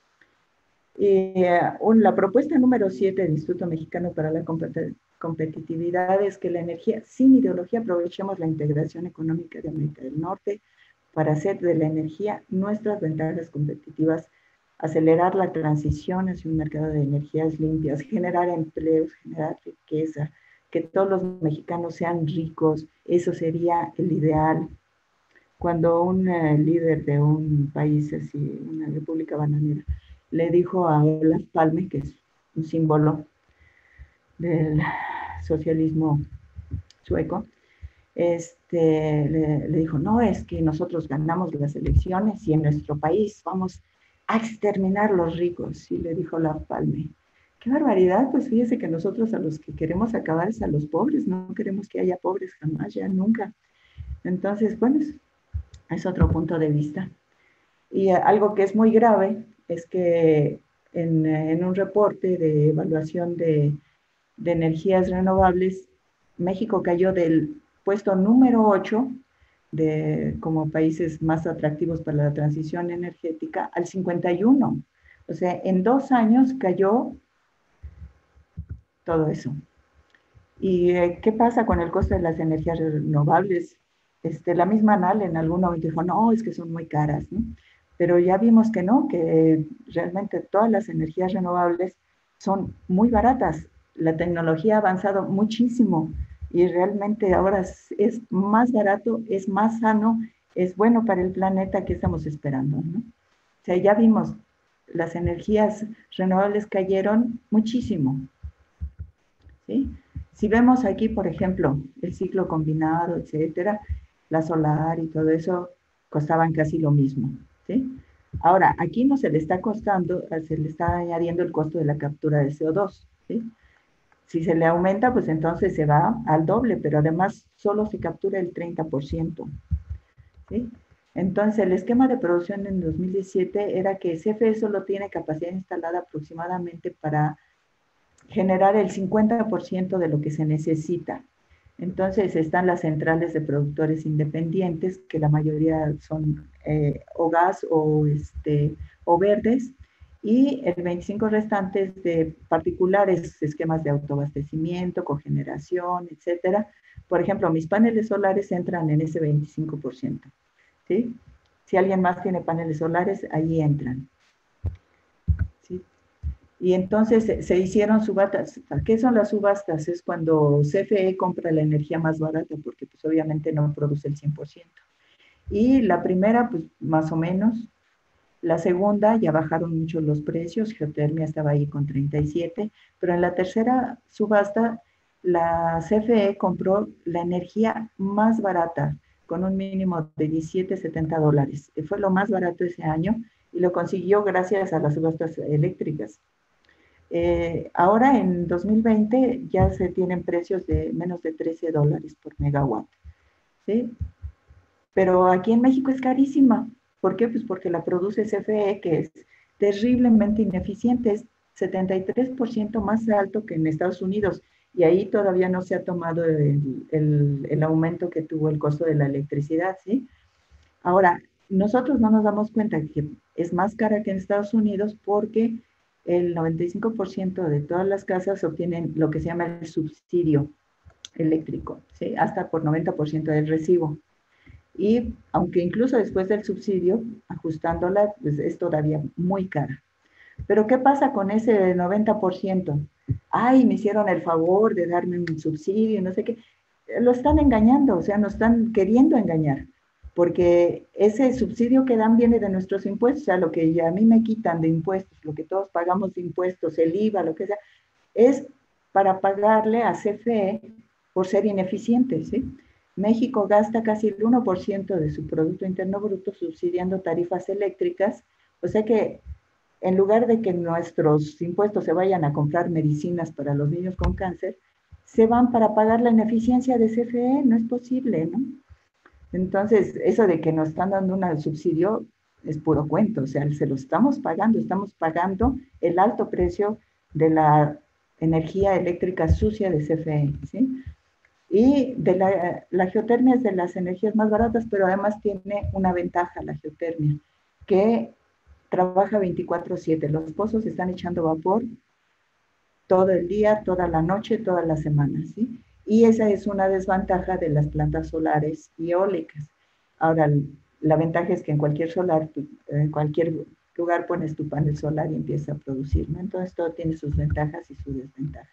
Y uh, la propuesta número siete del Instituto Mexicano para la Competitividad es que la energía, sin ideología, aprovechemos la integración económica de América del Norte para hacer de la energía nuestras ventajas competitivas, acelerar la transición hacia un mercado de energías limpias, generar empleos, generar riqueza, que todos los mexicanos sean ricos, eso sería el ideal. Cuando un uh, líder de un país así, una república bananera, le dijo a Olaf Palme, que es un símbolo del socialismo sueco, este, le, le dijo, no, es que nosotros ganamos las elecciones y en nuestro país vamos a exterminar los ricos. Y le dijo Olaf Palme, qué barbaridad, pues fíjese que nosotros a los que queremos acabar es a los pobres, no queremos que haya pobres jamás, ya nunca. Entonces, bueno, es, es otro punto de vista. Y algo que es muy grave es que en, en un reporte de evaluación de, de energías renovables, México cayó del puesto número ocho de, como países más atractivos para la transición energética al cincuenta y uno. O sea, en dos años cayó todo eso. ¿Y eh, qué pasa con el costo de las energías renovables? Este, la misma ANAL en algún momento dijo, no, es que son muy caras, ¿no? Pero ya vimos que no, que realmente todas las energías renovables son muy baratas. La tecnología ha avanzado muchísimo y realmente ahora es, es más barato, es más sano, es bueno para el planeta. ¿Qué estamos esperando, no? O sea, ya vimos, las energías renovables cayeron muchísimo, ¿sí? Si vemos aquí, por ejemplo, el ciclo combinado, etcétera, la solar y todo eso costaban casi lo mismo, ¿sí? Ahora, aquí no se le está costando, se le está añadiendo el costo de la captura de C O dos, ¿sí? Si se le aumenta, pues entonces se va al doble, pero además solo se captura el treinta por ciento, ¿sí? Entonces, el esquema de producción en dos mil diecisiete era que C F E solo tiene capacidad instalada aproximadamente para generar el cincuenta por ciento de lo que se necesita. Entonces están las centrales de productores independientes, que la mayoría son eh, o gas o, este, o verdes, y el veinticinco por ciento restantes de particulares, esquemas de autoabastecimiento, cogeneración, etcétera. Por ejemplo, mis paneles solares entran en ese veinticinco por ciento, ¿sí? Si alguien más tiene paneles solares, ahí entran, ¿sí? Y entonces se, se hicieron subastas. ¿Qué son las subastas? Es cuando C F E compra la energía más barata, porque pues obviamente no produce el cien por ciento. Y la primera, pues más o menos. La segunda, ya bajaron mucho los precios, Geotermia estaba ahí con treinta y siete, pero en la tercera subasta, la C F E compró la energía más barata, con un mínimo de diecisiete setenta dólares. Fue lo más barato ese año y lo consiguió gracias a las subastas eléctricas. Eh, ahora en dos mil veinte ya se tienen precios de menos de trece dólares por megawatt, ¿sí? Pero aquí en México es carísima. ¿Por qué? Pues porque la produce C F E, que es terriblemente ineficiente, es setenta y tres por ciento más alto que en Estados Unidos. Y ahí todavía no se ha tomado el, el, el aumento que tuvo el costo de la electricidad, ¿sí? Ahora, nosotros no nos damos cuenta que es más cara que en Estados Unidos porque el noventa y cinco por ciento de todas las casas obtienen lo que se llama el subsidio eléctrico, ¿sí? Hasta por noventa por ciento del recibo. Y aunque incluso después del subsidio, ajustándola, pues es todavía muy cara. Pero ¿qué pasa con ese noventa por ciento? Ay, me hicieron el favor de darme un subsidio, no sé qué. Lo están engañando, o sea, nos están queriendo engañar, porque ese subsidio que dan viene de nuestros impuestos, o sea, lo que a mí me quitan de impuestos, lo que todos pagamos de impuestos, el I V A, lo que sea, es para pagarle a C F E por ser ineficientes, ¿sí? México gasta casi el uno por ciento de su Producto Interno Bruto subsidiando tarifas eléctricas, o sea que en lugar de que nuestros impuestos se vayan a comprar medicinas para los niños con cáncer, se van para pagar la ineficiencia de C F E, no es posible, ¿no? Entonces, eso de que nos están dando un subsidio es puro cuento, o sea, se lo estamos pagando, estamos pagando el alto precio de la energía eléctrica sucia de C F E, ¿sí? Y de la, la geotermia es de las energías más baratas, pero además tiene una ventaja la geotermia, que trabaja veinticuatro siete. Los pozos están echando vapor todo el día, toda la noche, toda la semana, ¿sí? Y esa es una desventaja de las plantas solares y eólicas. Ahora, la ventaja es que en cualquier solar, en cualquier lugar pones tu panel solar y empieza a producir, ¿no? Entonces todo tiene sus ventajas y sus desventajas.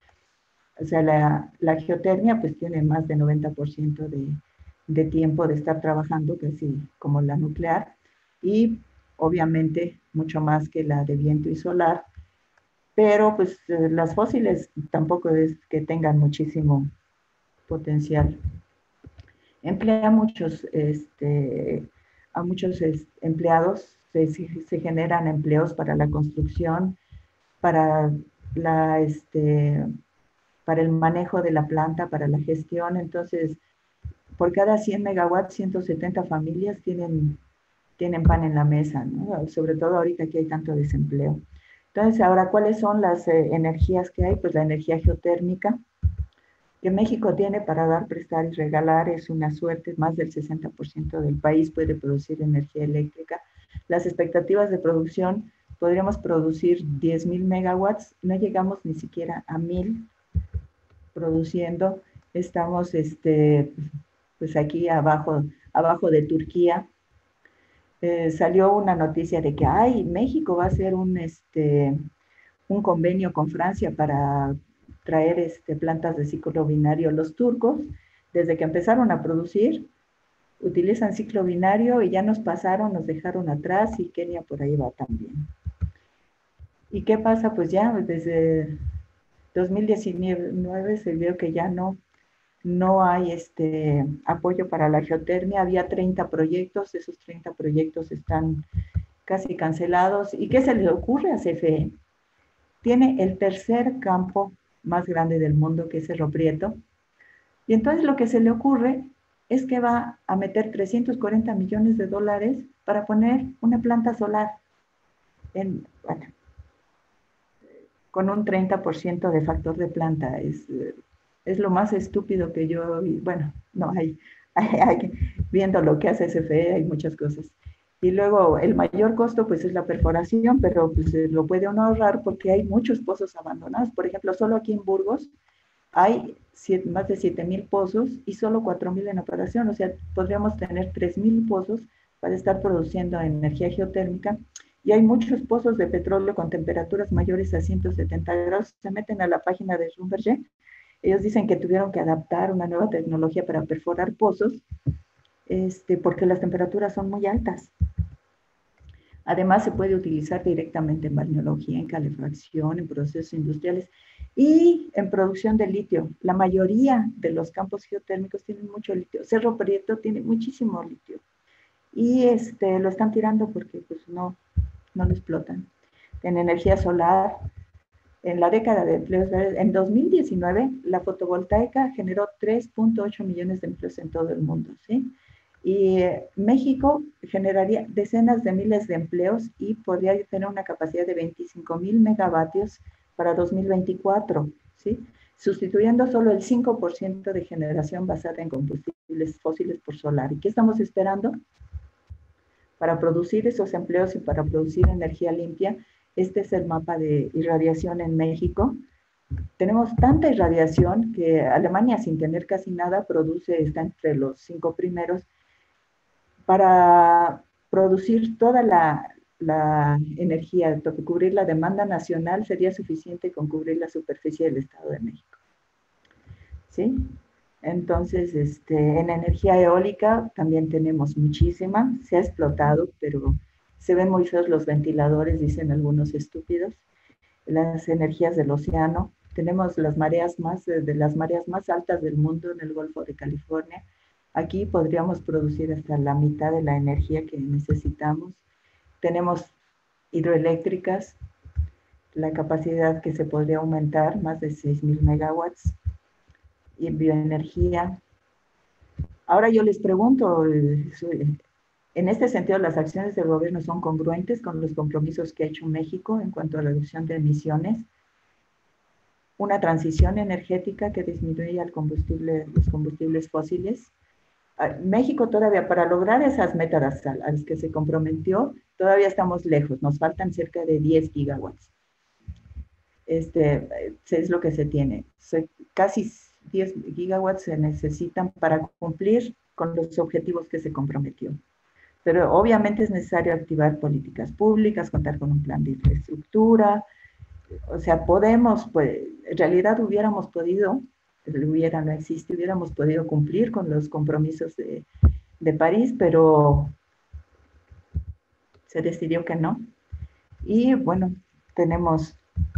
O sea, la, la geotermia pues tiene más de noventa por ciento de, de tiempo de estar trabajando, casi como la nuclear, y obviamente mucho más que la de viento y solar, pero pues eh, las fósiles tampoco es que tengan muchísimo potencial. Emplea muchos, este, a muchos es, empleados, se, se generan empleos para la construcción, para la, este, para el manejo de la planta, para la gestión. Entonces, por cada cien megawatts, ciento setenta familias tienen, tienen pan en la mesa, ¿no? Sobre todo ahorita que hay tanto desempleo. Entonces, ahora, ¿cuáles son las eh, energías que hay? Pues la energía geotérmica, que México tiene para dar, prestar y regalar, es una suerte, más del sesenta por ciento del país puede producir energía eléctrica. Las expectativas de producción, podríamos producir diez mil megawatts, no llegamos ni siquiera a mil produciendo, estamos este, pues aquí abajo, abajo de Turquía. Eh, salió una noticia de que ay, México va a hacer un, este, un convenio con Francia para traer este, plantas de ciclo binario. Los turcos, desde que empezaron a producir, utilizan ciclo binario y ya nos pasaron, nos dejaron atrás y Kenia por ahí va también. ¿Y qué pasa? Pues ya desde dos mil diecinueve se vio que ya no, no hay este apoyo para la geotermia. Había treinta proyectos, esos treinta proyectos están casi cancelados. ¿Y qué se le ocurre a C F E? Tiene el tercer campo más grande del mundo, que es Cerro Prieto, y entonces lo que se le ocurre es que va a meter trescientos cuarenta millones de dólares para poner una planta solar en, bueno, con un treinta por ciento de factor de planta. Es, es lo más estúpido que yo, bueno, no, hay, hay, hay, viendo lo que hace C F E, hay muchas cosas. Y luego el mayor costo pues es la perforación, pero pues lo puede uno ahorrar porque hay muchos pozos abandonados. Por ejemplo, solo aquí en Burgos hay siete, más de siete mil pozos y solo cuatro mil en operación. O sea, podríamos tener tres mil pozos para estar produciendo energía geotérmica. Y hay muchos pozos de petróleo con temperaturas mayores a ciento setenta grados. Se meten a la página de Schlumberger. Ellos dicen que tuvieron que adaptar una nueva tecnología para perforar pozos, este, porque las temperaturas son muy altas. Además, se puede utilizar directamente en balneología, en calefacción, en procesos industriales y en producción de litio. La mayoría de los campos geotérmicos tienen mucho litio. Cerro Prieto tiene muchísimo litio. Y este, lo están tirando porque pues, no, no lo explotan. En energía solar, en la década de empleos verdes, en dos mil diecinueve, la fotovoltaica generó tres punto ocho millones de empleos en todo el mundo, ¿sí? Y eh, México generaría decenas de miles de empleos y podría tener una capacidad de veinticinco mil megavatios para dos mil veinticuatro, ¿sí? Sustituyendo solo el cinco por ciento de generación basada en combustibles fósiles por solar. ¿Y qué estamos esperando? Para producir esos empleos y para producir energía limpia, este es el mapa de irradiación en México. Tenemos tanta irradiación que Alemania, sin tener casi nada, produce, está entre los cinco primeros. Para producir toda la, la energía, cubrir la demanda nacional, sería suficiente con cubrir la superficie del Estado de México. ¿Sí? Entonces, este, en energía eólica también tenemos muchísima, se ha explotado, pero se ven muy feos los ventiladores, dicen algunos estúpidos. Las energías del océano, tenemos las mareas más, de las mareas más altas del mundo en el Golfo de California. Aquí podríamos producir hasta la mitad de la energía que necesitamos. Tenemos hidroeléctricas, la capacidad que se podría aumentar, más de seis mil megawatts. Y bioenergía. Ahora yo les pregunto, en este sentido, ¿las acciones del gobierno son congruentes con los compromisos que ha hecho México en cuanto a la reducción de emisiones? Una transición energética que disminuya el combustible, los combustibles fósiles. México todavía, para lograr esas metas a las que se comprometió, todavía estamos lejos, nos faltan cerca de diez gigawatts. Este, es lo que se tiene. Casi diez gigawatts se necesitan para cumplir con los objetivos que se comprometió. Pero obviamente es necesario activar políticas públicas, contar con un plan de infraestructura. O sea, podemos, pues, en realidad hubiéramos podido, hubiera, no existe, hubiéramos podido cumplir con los compromisos de, de París, pero se decidió que no. Y bueno, tenemos,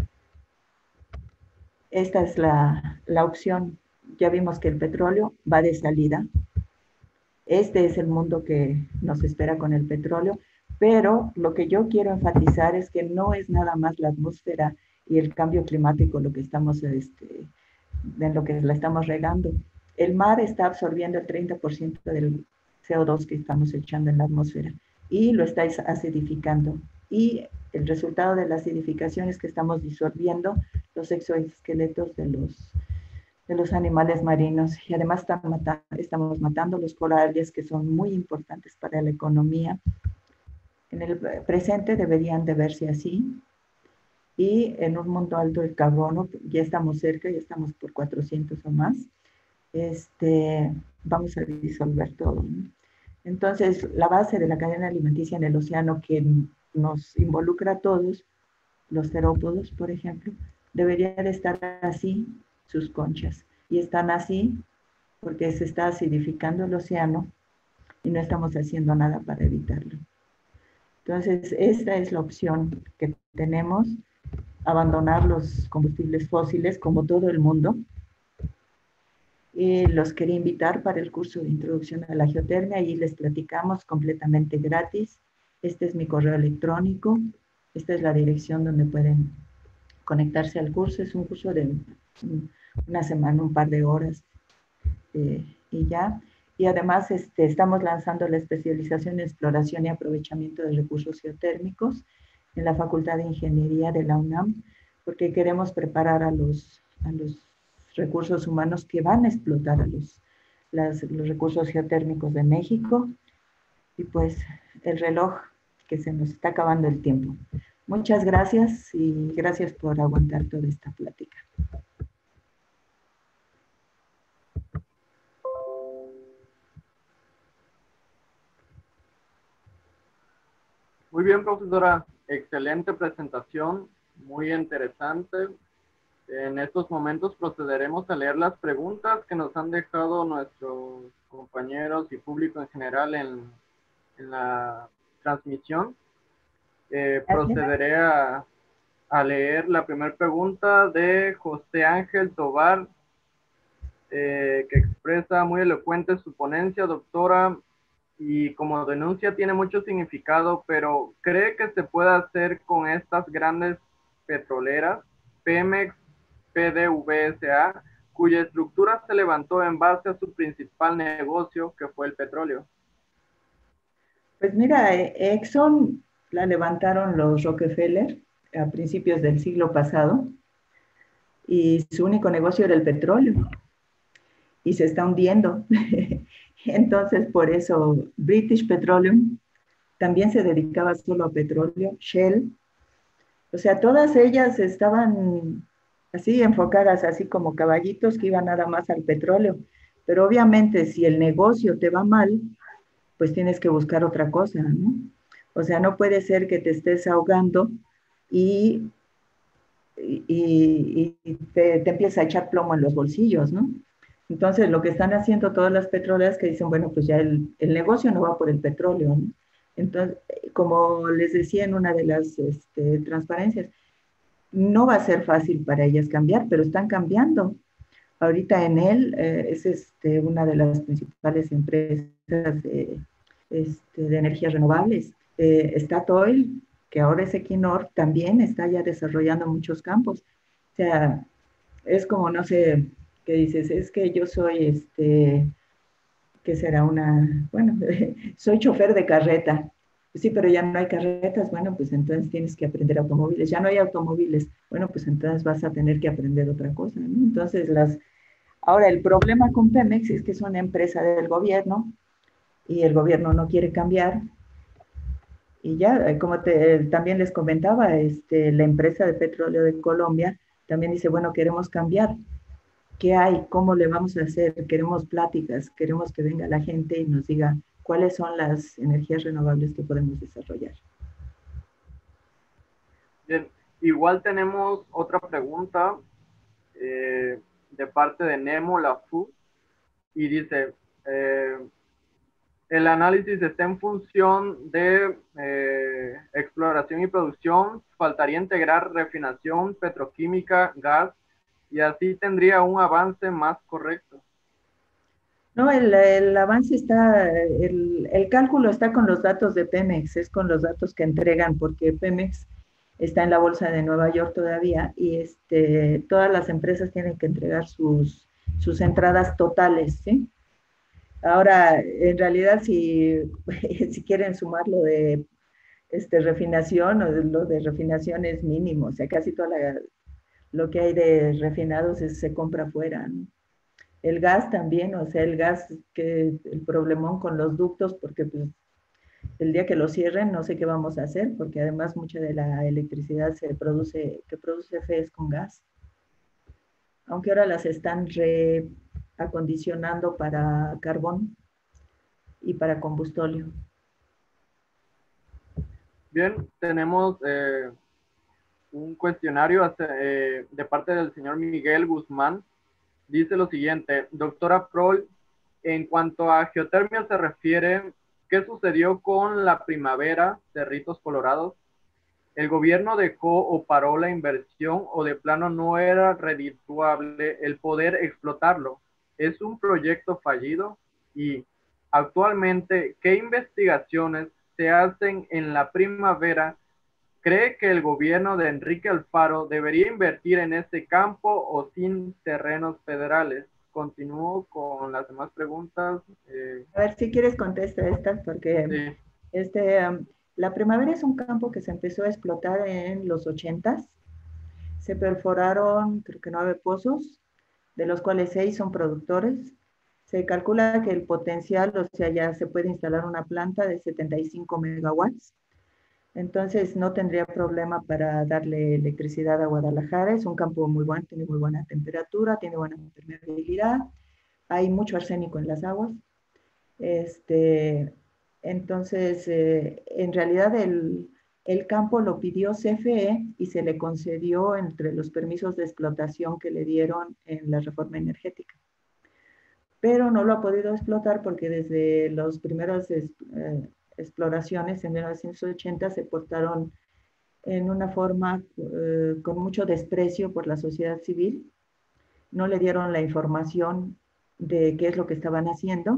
esta es la, la opción. Ya vimos que el petróleo va de salida. Este es el mundo que nos espera con el petróleo, pero lo que yo quiero enfatizar es que no es nada más la atmósfera y el cambio climático lo que estamos, este, en lo que la estamos regando. El mar está absorbiendo el treinta por ciento del C O dos que estamos echando en la atmósfera y lo está acidificando. Y el resultado de la acidificación es que estamos disolviendo los exoesqueletos de los de los animales marinos y además están matando, estamos matando los corales que son muy importantes para la economía. En el presente deberían de verse así y en un mundo alto del carbono, ya estamos cerca, ya estamos por cuatrocientos o más, este, vamos a disolver todo, ¿no? Entonces, la base de la cadena alimenticia en el océano que nos involucra a todos, los terópodos, por ejemplo, debería de estar así, sus conchas. Y están así porque se está acidificando el océano y no estamos haciendo nada para evitarlo. Entonces, esta es la opción que tenemos. abandonar los combustibles fósiles como todo el mundo. Y los quería invitar para el curso de introducción a la geotermia y les platicamos completamente gratis. Este es mi correo electrónico, esta es la dirección donde pueden conectarse al curso. Es un curso de una semana, un par de horas eh, y ya. Y además este, estamos lanzando la especialización en exploración y aprovechamiento de recursos geotérmicos en la Facultad de Ingeniería de la UNAM, porque queremos preparar a los, a los recursos humanos que van a explotar a los, las, los recursos geotérmicos de México. Y pues el reloj, que se nos está acabando el tiempo. Muchas gracias y gracias por aguantar toda esta plática. Muy bien, profesora. Excelente presentación, muy interesante. En estos momentos procederemos a leer las preguntas que nos han dejado nuestros compañeros y público en general en, en la transmisión. Eh, procederé a, a leer la primera pregunta de José Ángel Tobar, eh, que expresa muy elocuente su ponencia, doctora, y como denuncia tiene mucho significado, pero ¿cree que se puede hacer con estas grandes petroleras, Pemex, P D V S A, cuya estructura se levantó en base a su principal negocio, que fue el petróleo? Pues mira, Exxon la levantaron los Rockefeller a principios del siglo pasado y su único negocio era el petróleo y se está hundiendo. Entonces, por eso British Petroleum también se dedicaba solo a petróleo, Shell. O sea, todas ellas estaban así enfocadas, así como caballitos que iban nada más al petróleo. Pero obviamente si el negocio te va mal, pues tienes que buscar otra cosa, ¿no? O sea, no puede ser que te estés ahogando y, y, y te, te empieza a echar plomo en los bolsillos, ¿no? Entonces, lo que están haciendo todas las petroleras que dicen, bueno, pues ya el, el negocio no va por el petróleo, ¿no? Entonces, como les decía en una de las este, transparencias, no va a ser fácil para ellas cambiar, pero están cambiando. Ahorita en él eh, es este, una de las principales empresas de, este, de energías renovables. Eh, Statoil, que ahora es Equinor, también está ya desarrollando muchos campos. O sea, es como, no sé, qué dices, es que yo soy, este, que será una, bueno, soy chofer de carreta. Sí, pero ya no hay carretas, bueno, pues entonces tienes que aprender automóviles. Ya no hay automóviles, bueno, pues entonces vas a tener que aprender otra cosa, ¿no? Entonces, las... Ahora, el problema con Pemex es que es una empresa del gobierno y el gobierno no quiere cambiar. Y ya, como te, también les comentaba, este, la empresa de petróleo de Colombia también dice, bueno, queremos cambiar. ¿Qué hay? ¿Cómo le vamos a hacer? Queremos pláticas, queremos que venga la gente y nos diga cuáles son las energías renovables que podemos desarrollar. Bien, igual tenemos otra pregunta eh, de parte de Nemo Lafu y dice, eh, el análisis está en función de eh, exploración y producción, faltaría integrar refinación, petroquímica, gas, y así tendría un avance más correcto. No, el, el avance está, el, el cálculo está con los datos de Pemex, es con los datos que entregan, porque Pemex está en la bolsa de Nueva York todavía y este, todas las empresas tienen que entregar sus, sus entradas totales, ¿sí? Ahora, en realidad, si, si quieren sumar lo de este, refinación, o lo de refinación es mínimo, o sea, casi todo lo que hay de refinados es, se compra afuera, ¿no? El gas también, o sea, el gas, que el problemón con los ductos, porque pues, el día que lo cierren no sé qué vamos a hacer, porque además mucha de la electricidad se produce, que produce F E es con gas. Aunque ahora las están reacondicionando para carbón y para combustóleo. Bien, tenemos eh, un cuestionario eh, de parte del señor Miguel Guzmán. Dice lo siguiente, doctora Prol, en cuanto a geotermia se refiere, ¿qué sucedió con la primavera, Cerritos Colorados? ¿El gobierno dejó o paró la inversión o de plano no era redituable el poder explotarlo? ¿Es un proyecto fallido? Y actualmente, ¿qué investigaciones se hacen en la primavera? ¿Cree que el gobierno de Enrique Alfaro debería invertir en este campo o sin terrenos federales? Continúo con las demás preguntas. Eh, A ver si quieres contesta estas, porque sí, este, um, la primavera es un campo que se empezó a explotar en los ochentas. Se perforaron, creo que nueve pozos, de los cuales seis son productores. Se calcula que el potencial, o sea, ya se puede instalar una planta de setenta y cinco megawatts. Entonces no tendría problema para darle electricidad a Guadalajara. Es un campo muy bueno, tiene muy buena temperatura, tiene buena permeabilidad. Hay mucho arsénico en las aguas. Este, entonces, eh, en realidad el, el campo lo pidió C F E y se le concedió entre los permisos de explotación que le dieron en la reforma energética. Pero no lo ha podido explotar porque desde las primeras eh, exploraciones en mil novecientos ochenta se portaron en una forma eh, con mucho desprecio por la sociedad civil. No le dieron la información de qué es lo que estaban haciendo.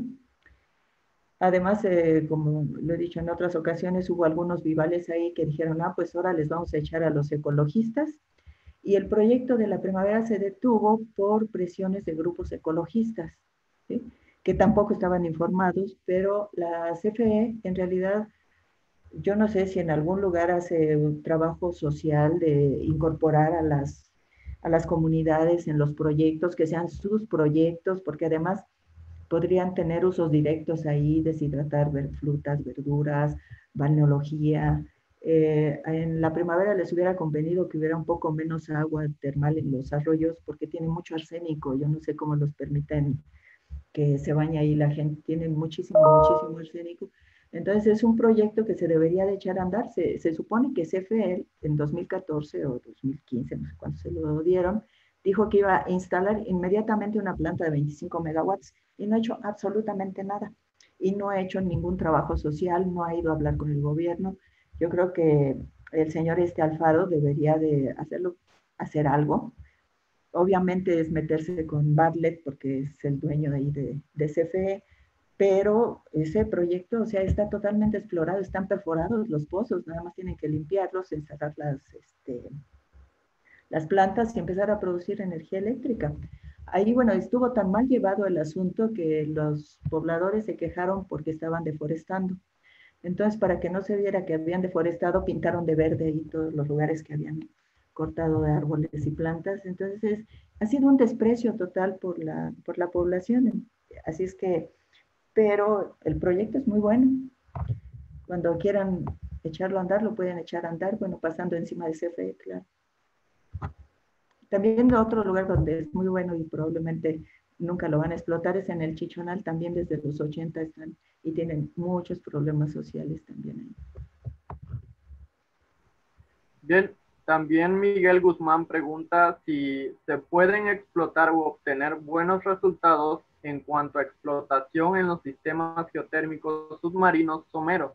Además, eh, como lo he dicho en otras ocasiones, hubo algunos vivales ahí que dijeron, ah, pues ahora les vamos a echar a los ecologistas. Y el proyecto de la primavera se detuvo por presiones de grupos ecologistas, ¿sí? Que tampoco estaban informados, pero la C F E en realidad, yo no sé si en algún lugar hace un trabajo social de incorporar a las, a las comunidades en los proyectos, que sean sus proyectos, porque además podrían tener usos directos ahí, deshidratar ver, frutas, verduras, balneología. Eh, en la primavera les hubiera convenido que hubiera un poco menos agua termal en los arroyos porque tiene mucho arsénico. Yo no sé cómo los permiten que se bañe ahí la gente. Tienen muchísimo, muchísimo arsénico. Entonces es un proyecto que se debería de echar a andar. Se, se supone que C F E en dos mil catorce o dos mil quince, no sé cuándo se lo dieron, dijo que iba a instalar inmediatamente una planta de veinticinco megawatts y no ha hecho absolutamente nada. Y no ha hecho ningún trabajo social, no ha ido a hablar con el gobierno. Yo creo que el señor este Alfaro debería de hacerlo, hacer algo. Obviamente es meterse con Bartlett porque es el dueño de ahí de, de C F E, pero ese proyecto, o sea, está totalmente explorado, están perforados los pozos, nada más tienen que limpiarlos, encerrar las, este, las plantas y empezar a producir energía eléctrica. Ahí, bueno, estuvo tan mal llevado el asunto que los pobladores se quejaron porque estaban deforestando. Entonces, para que no se viera que habían deforestado, pintaron de verde ahí todos los lugares que habían cortado de árboles y plantas. Entonces, ha sido un desprecio total por la, por la población. Así es que, pero el proyecto es muy bueno. Cuando quieran echarlo a andar, lo pueden echar a andar, bueno, pasando encima de C F E, claro. También otro lugar donde es muy bueno y probablemente nunca lo van a explotar es en el Chichonal, también desde los ochenta están y tienen muchos problemas sociales también ahí. bien, también Miguel Guzmán pregunta si se pueden explotar u obtener buenos resultados en cuanto a explotación en los sistemas geotérmicos submarinos someros.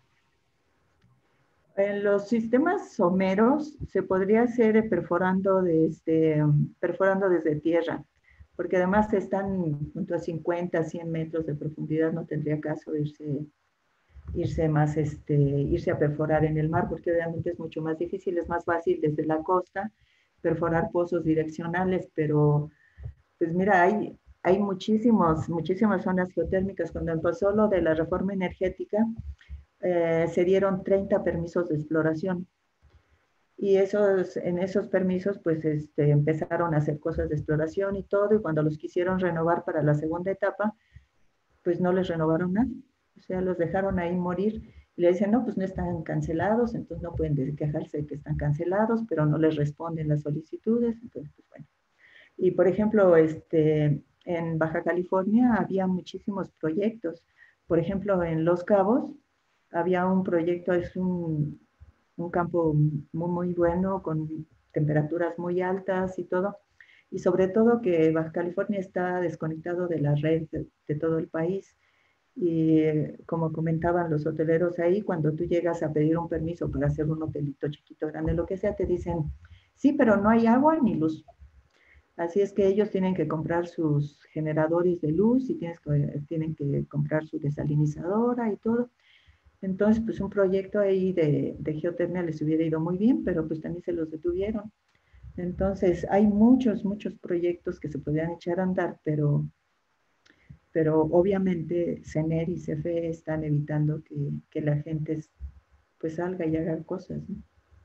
En los sistemas someros se podría hacer perforando desde, perforando desde tierra, porque además están junto a cincuenta, cien metros de profundidad, no tendría caso irse, irse más, este, irse a perforar en el mar, porque obviamente es mucho más difícil, es más fácil desde la costa perforar pozos direccionales, pero pues mira, hay, hay muchísimos, muchísimas zonas geotérmicas. Cuando empezó lo de la reforma energética, eh, se dieron treinta permisos de exploración. Y esos, en esos permisos, pues este, empezaron a hacer cosas de exploración y todo, y cuando los quisieron renovar para la segunda etapa, pues no les renovaron nada. O sea, los dejaron ahí morir. Y le dicen, no, pues no están cancelados, entonces no pueden quejarse de que están cancelados, pero no les responden las solicitudes. Entonces, pues bueno. Y por ejemplo, este, en Baja California había muchísimos proyectos. Por ejemplo, en Los Cabos había un proyecto, es un, un campo muy, muy bueno, con temperaturas muy altas y todo. Y sobre todo que Baja California está desconectado de la red de, de todo el país. Y eh, como comentaban los hoteleros ahí, cuando tú llegas a pedir un permiso para hacer un hotelito chiquito, grande, lo que sea, te dicen, sí, pero no hay agua ni luz. Así es que ellos tienen que comprar sus generadores de luz y tienes que, tienen que comprar su desalinizadora y todo. Entonces, pues un proyecto ahí de, de geotermia les hubiera ido muy bien, pero pues también se los detuvieron. Entonces, hay muchos, muchos proyectos que se podrían echar a andar, pero, pero obviamente CENER y CFE están evitando que, que la gente pues salga y haga cosas, ¿no?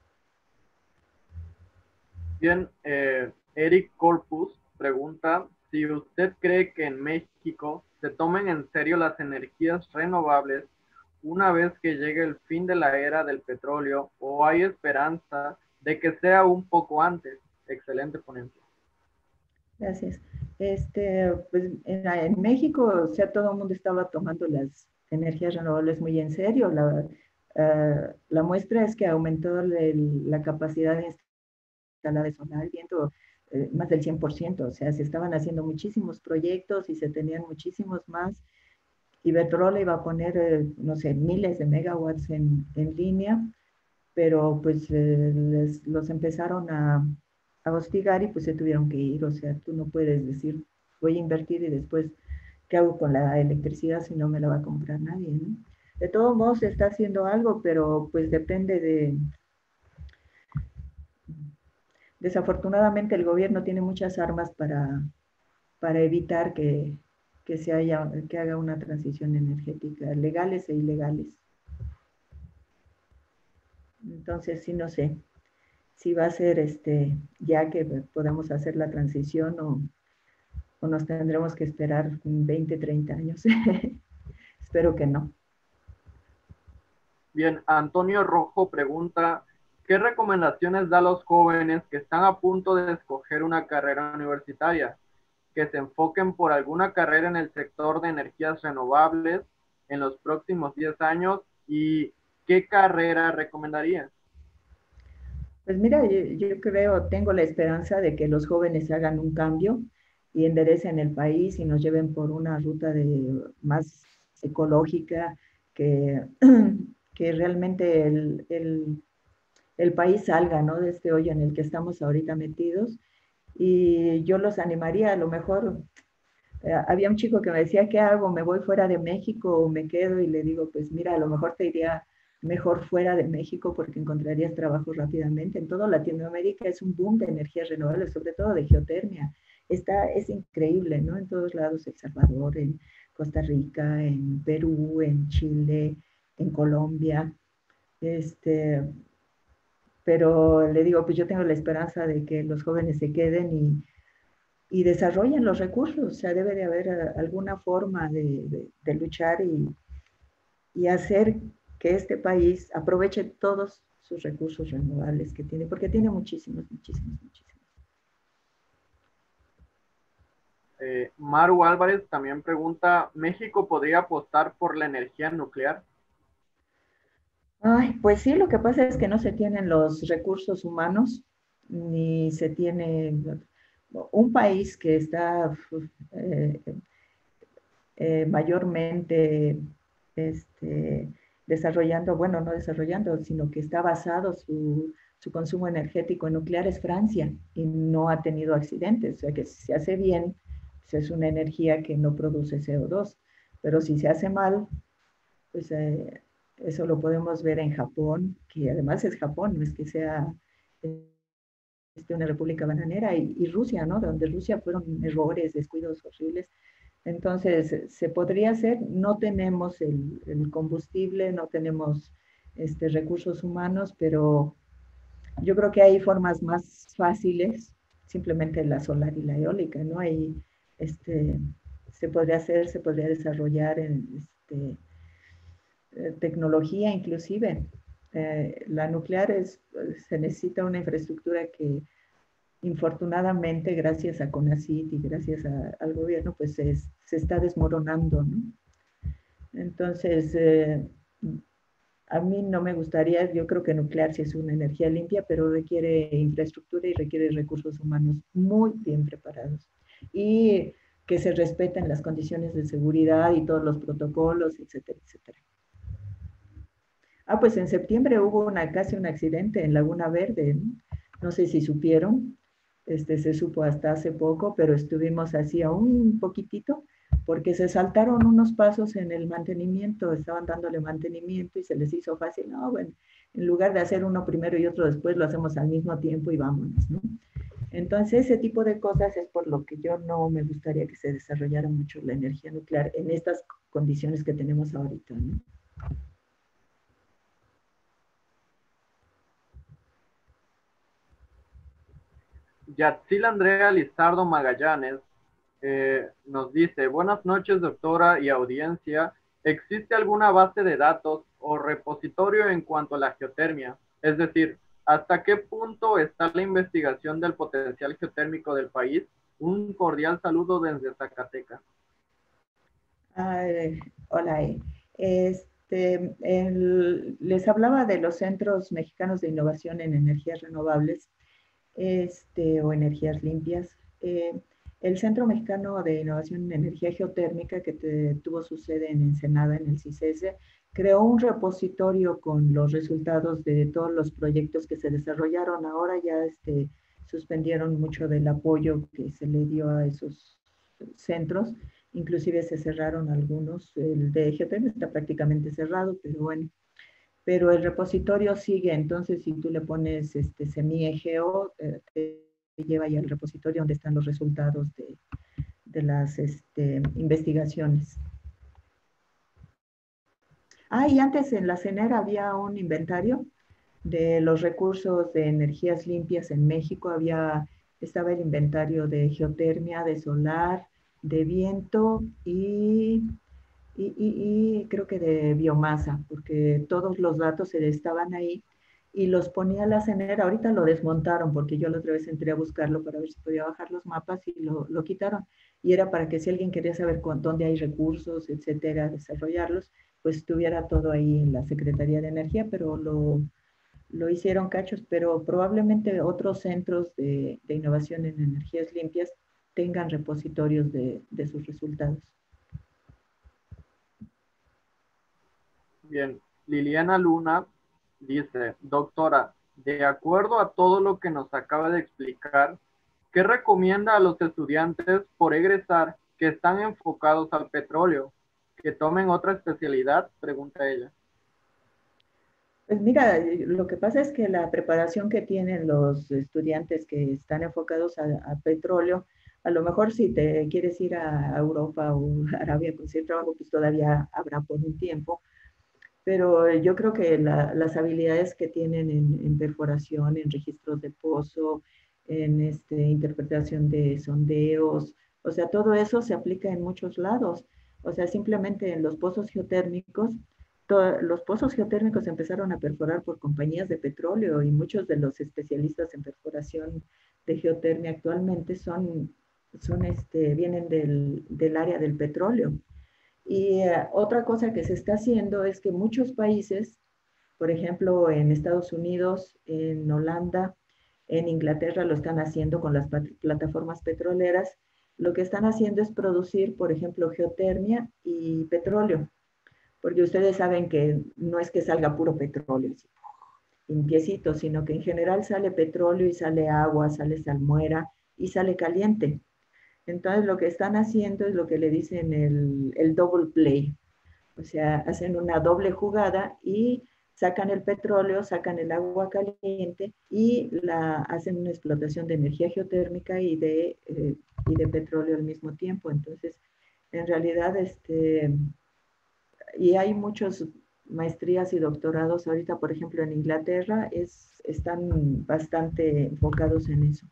Bien, eh, Eric Corpus pregunta si usted cree que en México se tomen en serio las energías renovables una vez que llegue el fin de la era del petróleo o hay esperanza de que sea un poco antes. Excelente ponencia. Gracias. Este, pues en, en México, o sea, todo el mundo estaba tomando las energías renovables muy en serio. La, uh, la muestra es que aumentó el, la capacidad de instalar de solar, viento, eh, más del cien por ciento. O sea, se estaban haciendo muchísimos proyectos y se tenían muchísimos más. Iberdrola iba a poner, eh, no sé, miles de megawatts en, en línea, pero pues eh, les, los empezaron a, a hostigar y pues se tuvieron que ir. O sea, tú no puedes decir, voy a invertir y después, ¿qué hago con la electricidad si no me la va a comprar nadie, ¿no? De todos modos se está haciendo algo, pero pues depende de... Desafortunadamente el gobierno tiene muchas armas para, para evitar que, que, se haya, que haga una transición energética, legales e ilegales. Entonces, sí, no sé si va a ser este, ya que podamos hacer la transición o, o nos tendremos que esperar veinte, treinta años. Espero que no. Bien, Antonio Rojo pregunta, ¿qué recomendaciones da a los jóvenes que están a punto de escoger una carrera universitaria? Que se enfoquen por alguna carrera en el sector de energías renovables en los próximos diez años y ¿qué carrera recomendarías? Pues mira, yo, yo creo, tengo la esperanza de que los jóvenes hagan un cambio y enderecen el país y nos lleven por una ruta de, más ecológica, que, que realmente el, el, el país salga, ¿no?, de este hoyo en el que estamos ahorita metidos. Y yo los animaría, a lo mejor, eh, había un chico que me decía, ¿qué hago? ¿Me voy fuera de México o me quedo? Y le digo, pues mira, a lo mejor te iría mejor fuera de México porque encontrarías trabajo rápidamente. En toda Latinoamérica es un boom de energías renovables, sobre todo de geotermia. Está, es increíble, ¿no? En todos lados, El Salvador, en Costa Rica, en Perú, en Chile, en Colombia. Este, pero le digo, pues yo tengo la esperanza de que los jóvenes se queden y, y desarrollen los recursos. O sea, debe de haber a, alguna forma de, de, de luchar y, y hacer que este país aproveche todos sus recursos renovables que tiene, porque tiene muchísimos, muchísimos, muchísimos. Eh, Maru Álvarez también pregunta, ¿México podría apostar por la energía nuclear? Ay, pues sí, lo que pasa es que no se tienen los recursos humanos, ni se tiene un país que está eh, eh, mayormente este, desarrollando, bueno, no desarrollando, sino que está basado su, su consumo energético en nuclear es Francia y no ha tenido accidentes. O sea que si se hace bien, pues es una energía que no produce C O dos, pero si se hace mal, pues eh, eso lo podemos ver en Japón, que además es Japón, no es que sea este, una república bananera, y, y Rusia, ¿no? Donde Rusia fueron errores, descuidos horribles. Entonces, se podría hacer, no tenemos el, el combustible, no tenemos este, recursos humanos, pero yo creo que hay formas más fáciles, simplemente la solar y la eólica, ¿no? Ahí este, se podría hacer, se podría desarrollar en este, eh, tecnología inclusive. Eh, la nuclear es, se necesita una infraestructura que infortunadamente, gracias a CONACYT y gracias a, al gobierno, pues se, se está desmoronando, ¿no? Entonces, eh, a mí no me gustaría, yo creo que nuclear sí es una energía limpia, pero requiere infraestructura y requiere recursos humanos muy bien preparados. Y que se respeten las condiciones de seguridad y todos los protocolos, etcétera, etcétera. Ah, pues en septiembre hubo una, casi un accidente en Laguna Verde, ¿no? No sé si supieron, este, se supo hasta hace poco, pero estuvimos así a un poquitito, porque se saltaron unos pasos en el mantenimiento, estaban dándole mantenimiento y se les hizo fácil. No, bueno, en lugar de hacer uno primero y otro después, lo hacemos al mismo tiempo y vámonos, ¿no? Entonces, ese tipo de cosas es por lo que yo no me gustaría que se desarrollara mucho la energía nuclear en estas condiciones que tenemos ahorita, ¿no? Yatzil Andrea Lizardo Magallanes eh, nos dice, buenas noches doctora y audiencia, ¿existe alguna base de datos o repositorio en cuanto a la geotermia? Es decir, ¿hasta qué punto está la investigación del potencial geotérmico del país? Un cordial saludo desde Zacatecas. Ay, hola, eh. este, el- les hablaba de los Centros Mexicanos de Innovación en Energías Renovables, este, o energías limpias. Eh, el Centro Mexicano de Innovación en Energía Geotérmica, que te- tuvo su sede en Ensenada, en el CICESE, creó un repositorio con los resultados de todos los proyectos que se desarrollaron. Ahora ya este, suspendieron mucho del apoyo que se le dio a esos centros, inclusive se cerraron algunos. El de geotermia está prácticamente cerrado, pero bueno, pero el repositorio sigue. Entonces si tú le pones este semi-egeo, eh, te lleva ya al repositorio donde están los resultados de, de las este, investigaciones. Ah, y antes en la CENER había un inventario de los recursos de energías limpias en México. Había, estaba el inventario de geotermia, de solar, de viento y Y, y, y, creo que de biomasa, porque todos los datos se estaban ahí y los ponía la CENER. Ahorita lo desmontaron porque yo la otra vez entré a buscarlo para ver si podía bajar los mapas y lo, lo quitaron. Y era para que si alguien quería saber con, dónde hay recursos, etcétera, desarrollarlos, pues estuviera todo ahí en la Secretaría de Energía, pero lo, lo hicieron cachos, pero probablemente otros centros de, de innovación en energías limpias tengan repositorios de, de sus resultados. Bien, Liliana Luna dice, doctora, de acuerdo a todo lo que nos acaba de explicar, ¿qué recomienda a los estudiantes por egresar que están enfocados al petróleo? ¿Que tomen otra especialidad? Pregunta ella. Pues mira, lo que pasa es que la preparación que tienen los estudiantes que están enfocados a, a petróleo, a lo mejor si te quieres ir a Europa o a Arabia con cierto trabajo, pues todavía habrá por un tiempo, pero yo creo que la, las habilidades que tienen en, en, perforación, en registros de pozo, en este, interpretación de sondeos, o sea, todo eso se aplica en muchos lados. O sea, simplemente en los pozos geotérmicos, to, los pozos geotérmicos empezaron a perforar por compañías de petróleo y muchos de los especialistas en perforación de geotermia actualmente son, son este, vienen del, del área del petróleo. Y uh, otra cosa que se está haciendo es que muchos países, por ejemplo, en Estados Unidos, en Holanda, en Inglaterra, lo están haciendo con las plataformas petroleras. Lo que están haciendo es producir, por ejemplo, geotermia y petróleo, porque ustedes saben que no es que salga puro petróleo, limpiecito, sino que en general sale petróleo y sale agua, sale salmuera y sale caliente. Entonces lo que están haciendo es lo que le dicen el, el double play. O sea, hacen una doble jugada y sacan el petróleo, sacan el agua caliente y la, hacen una explotación de energía geotérmica y de, eh, y de petróleo al mismo tiempo. Entonces, en realidad, este, y hay muchos maestrías y doctorados ahorita, por ejemplo, en Inglaterra, es, están bastante enfocados en eso.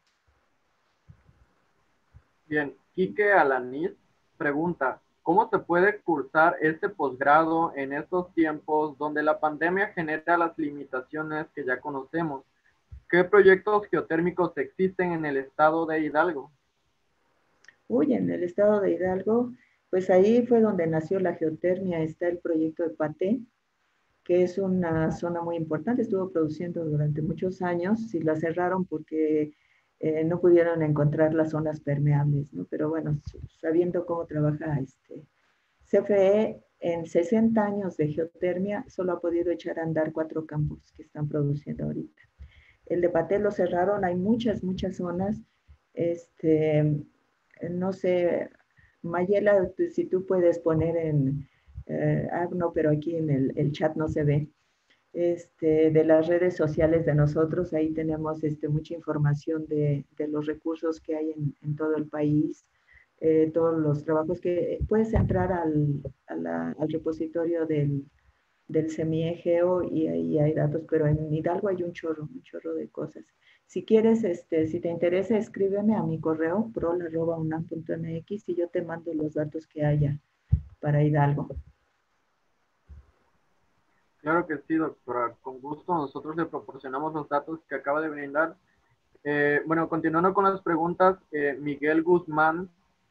Bien, Quique Alaniz pregunta, ¿cómo se puede cursar este posgrado en estos tiempos donde la pandemia genera las limitaciones que ya conocemos? ¿Qué proyectos geotérmicos existen en el estado de Hidalgo? Uy, en el estado de Hidalgo, pues ahí fue donde nació la geotermia. Está el proyecto de Paté, que es una zona muy importante, estuvo produciendo durante muchos años y la cerraron porque eh, no pudieron encontrar las zonas permeables, ¿no? Pero bueno, sabiendo cómo trabaja este C F E, en sesenta años de geotermia solo ha podido echar a andar cuatro campos que están produciendo ahorita. El de Paté lo cerraron, hay muchas, muchas zonas. Este, no sé, Mayela, si tú puedes poner en, eh, ah, no, pero aquí en el, el chat no se ve, este, de las redes sociales de nosotros, ahí tenemos este, mucha información de, de los recursos que hay en, en todo el país, eh, todos los trabajos que puedes entrar al, a la, al repositorio del, del SEMIEGEO y ahí hay datos, pero en Hidalgo hay un chorro, un chorro de cosas. Si quieres, este, si te interesa, escríbeme a mi correo, prol arroba unam punto m x, y yo te mando los datos que haya para Hidalgo. Claro que sí, doctora. Con gusto nosotros le proporcionamos los datos que acaba de brindar. Eh, bueno, continuando con las preguntas, eh, Miguel Guzmán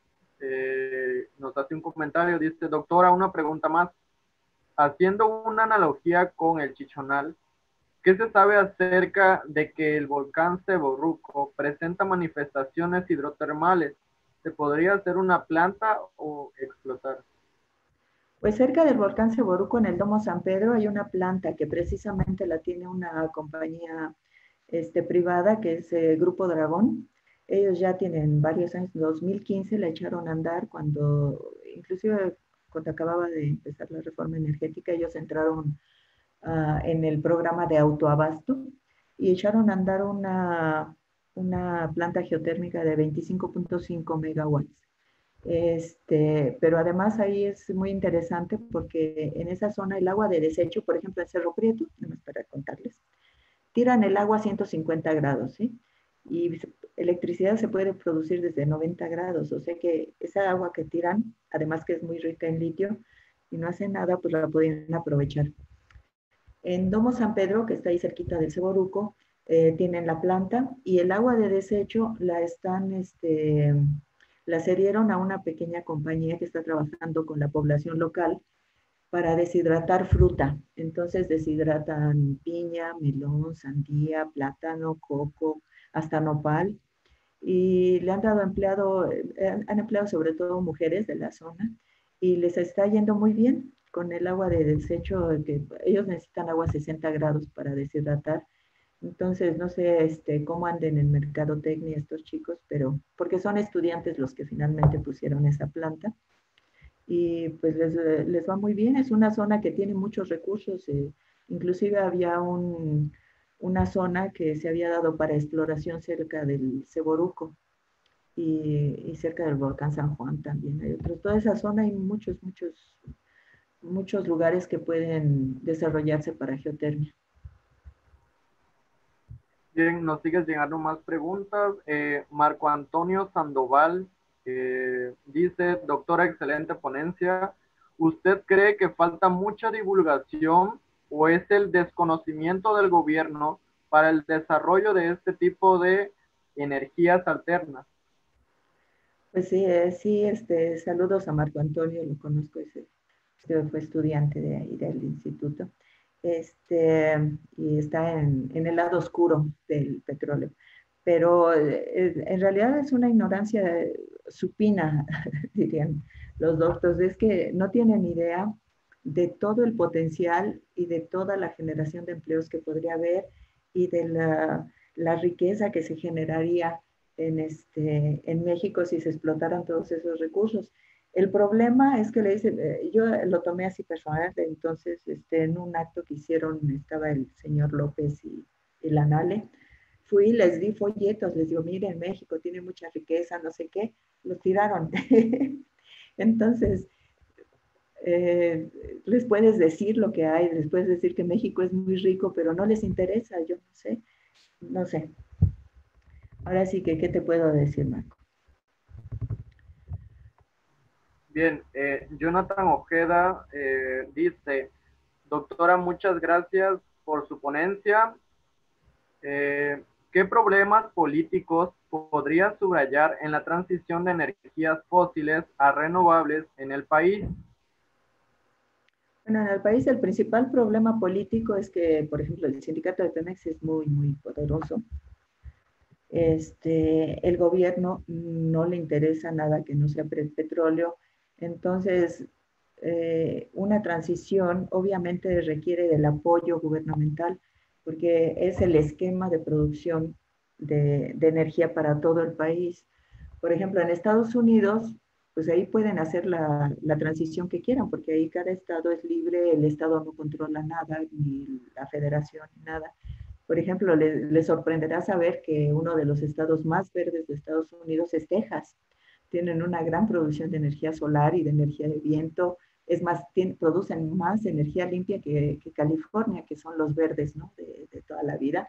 eh, nos hace un comentario. Dice, doctora, una pregunta más. Haciendo una analogía con el Chichonal, ¿qué se sabe acerca de que el volcán Ceboruco presenta manifestaciones hidrotermales? ¿Se podría hacer una planta o explotar? Pues cerca del volcán Ceboruco, en el Domo San Pedro, hay una planta que precisamente la tiene una compañía este, privada, que es eh, Grupo Dragón. Ellos ya tienen varios años, dos mil quince la echaron a andar cuando, inclusive cuando acababa de empezar la reforma energética, ellos entraron uh, en el programa de autoabasto y echaron a andar una, una planta geotérmica de veinticinco punto cinco megawatts. Este, pero además ahí es muy interesante porque en esa zona el agua de desecho, por ejemplo en Cerro Prieto, nada más para contarles, tiran el agua a ciento cincuenta grados, ¿sí? Y electricidad se puede producir desde noventa grados, o sea que esa agua que tiran, además que es muy rica en litio, y no hace nada, pues la pueden aprovechar. En Domo San Pedro, que está ahí cerquita del Ceboruco, eh, tienen la planta y el agua de desecho la están, este, la cedieron a una pequeña compañía que está trabajando con la población local para deshidratar fruta. Entonces deshidratan piña, melón, sandía, plátano, coco, hasta nopal. Y le han dado empleado, eh, han empleado sobre todo mujeres de la zona y les está yendo muy bien con el agua de desecho, que ellos necesitan agua a sesenta grados para deshidratar. Entonces, no sé este, cómo anden en mercadotecnia estos chicos, pero porque son estudiantes los que finalmente pusieron esa planta y pues les, les va muy bien. Es una zona que tiene muchos recursos, eh, inclusive había un, una zona que se había dado para exploración cerca del Ceboruco y, y cerca del volcán San Juan también hay otros. Toda esa zona hay muchos, muchos, muchos lugares que pueden desarrollarse para geotermia. Bien, nos siguen llegando más preguntas. Eh, Marco Antonio Sandoval eh, dice, doctora, excelente ponencia. ¿Usted cree que falta mucha divulgación o es el desconocimiento del gobierno para el desarrollo de este tipo de energías alternas? Pues sí, eh, sí, este, saludos a Marco Antonio, lo conozco, ese, este fue estudiante de ahí del instituto, este, y está en, en el lado oscuro del petróleo. Pero eh, en realidad es una ignorancia supina, dirían los doctores, es que no tienen idea de todo el potencial y de toda la generación de empleos que podría haber y de la, la riqueza que se generaría en, este, en México si se explotaran todos esos recursos. El problema es que le dicen, eh, yo lo tomé así personal, entonces este, en un acto que hicieron estaba el señor López y, y la Nale, fui y les di folletos, les digo, miren, México tiene mucha riqueza, no sé qué, los tiraron. Entonces, eh, les puedes decir lo que hay, les puedes decir que México es muy rico, pero no les interesa, yo no sé, no sé. Ahora sí que, ¿qué te puedo decir, Marco? Bien, eh, Jonathan Ojeda eh, dice, doctora, muchas gracias por su ponencia. Eh, ¿Qué problemas políticos podría subrayar en la transición de energías fósiles a renovables en el país? Bueno, en el país el principal problema político es que, por ejemplo, el sindicato de Pemex es muy, muy poderoso Este, el gobierno no le interesa nada que no sea petróleo. Entonces, eh, una transición obviamente requiere del apoyo gubernamental porque es el esquema de producción de, de energía para todo el país. Por ejemplo, en Estados Unidos, pues ahí pueden hacer la, la transición que quieran, porque ahí cada estado es libre, el estado no controla nada, ni la federación, ni nada. Por ejemplo, le, le, sorprenderá saber que uno de los estados más verdes de Estados Unidos es Texas. Tienen una gran producción de energía solar y de energía de viento. Es más, tienen, producen más energía limpia que, que, California, que son los verdes, ¿no? de, de toda la vida.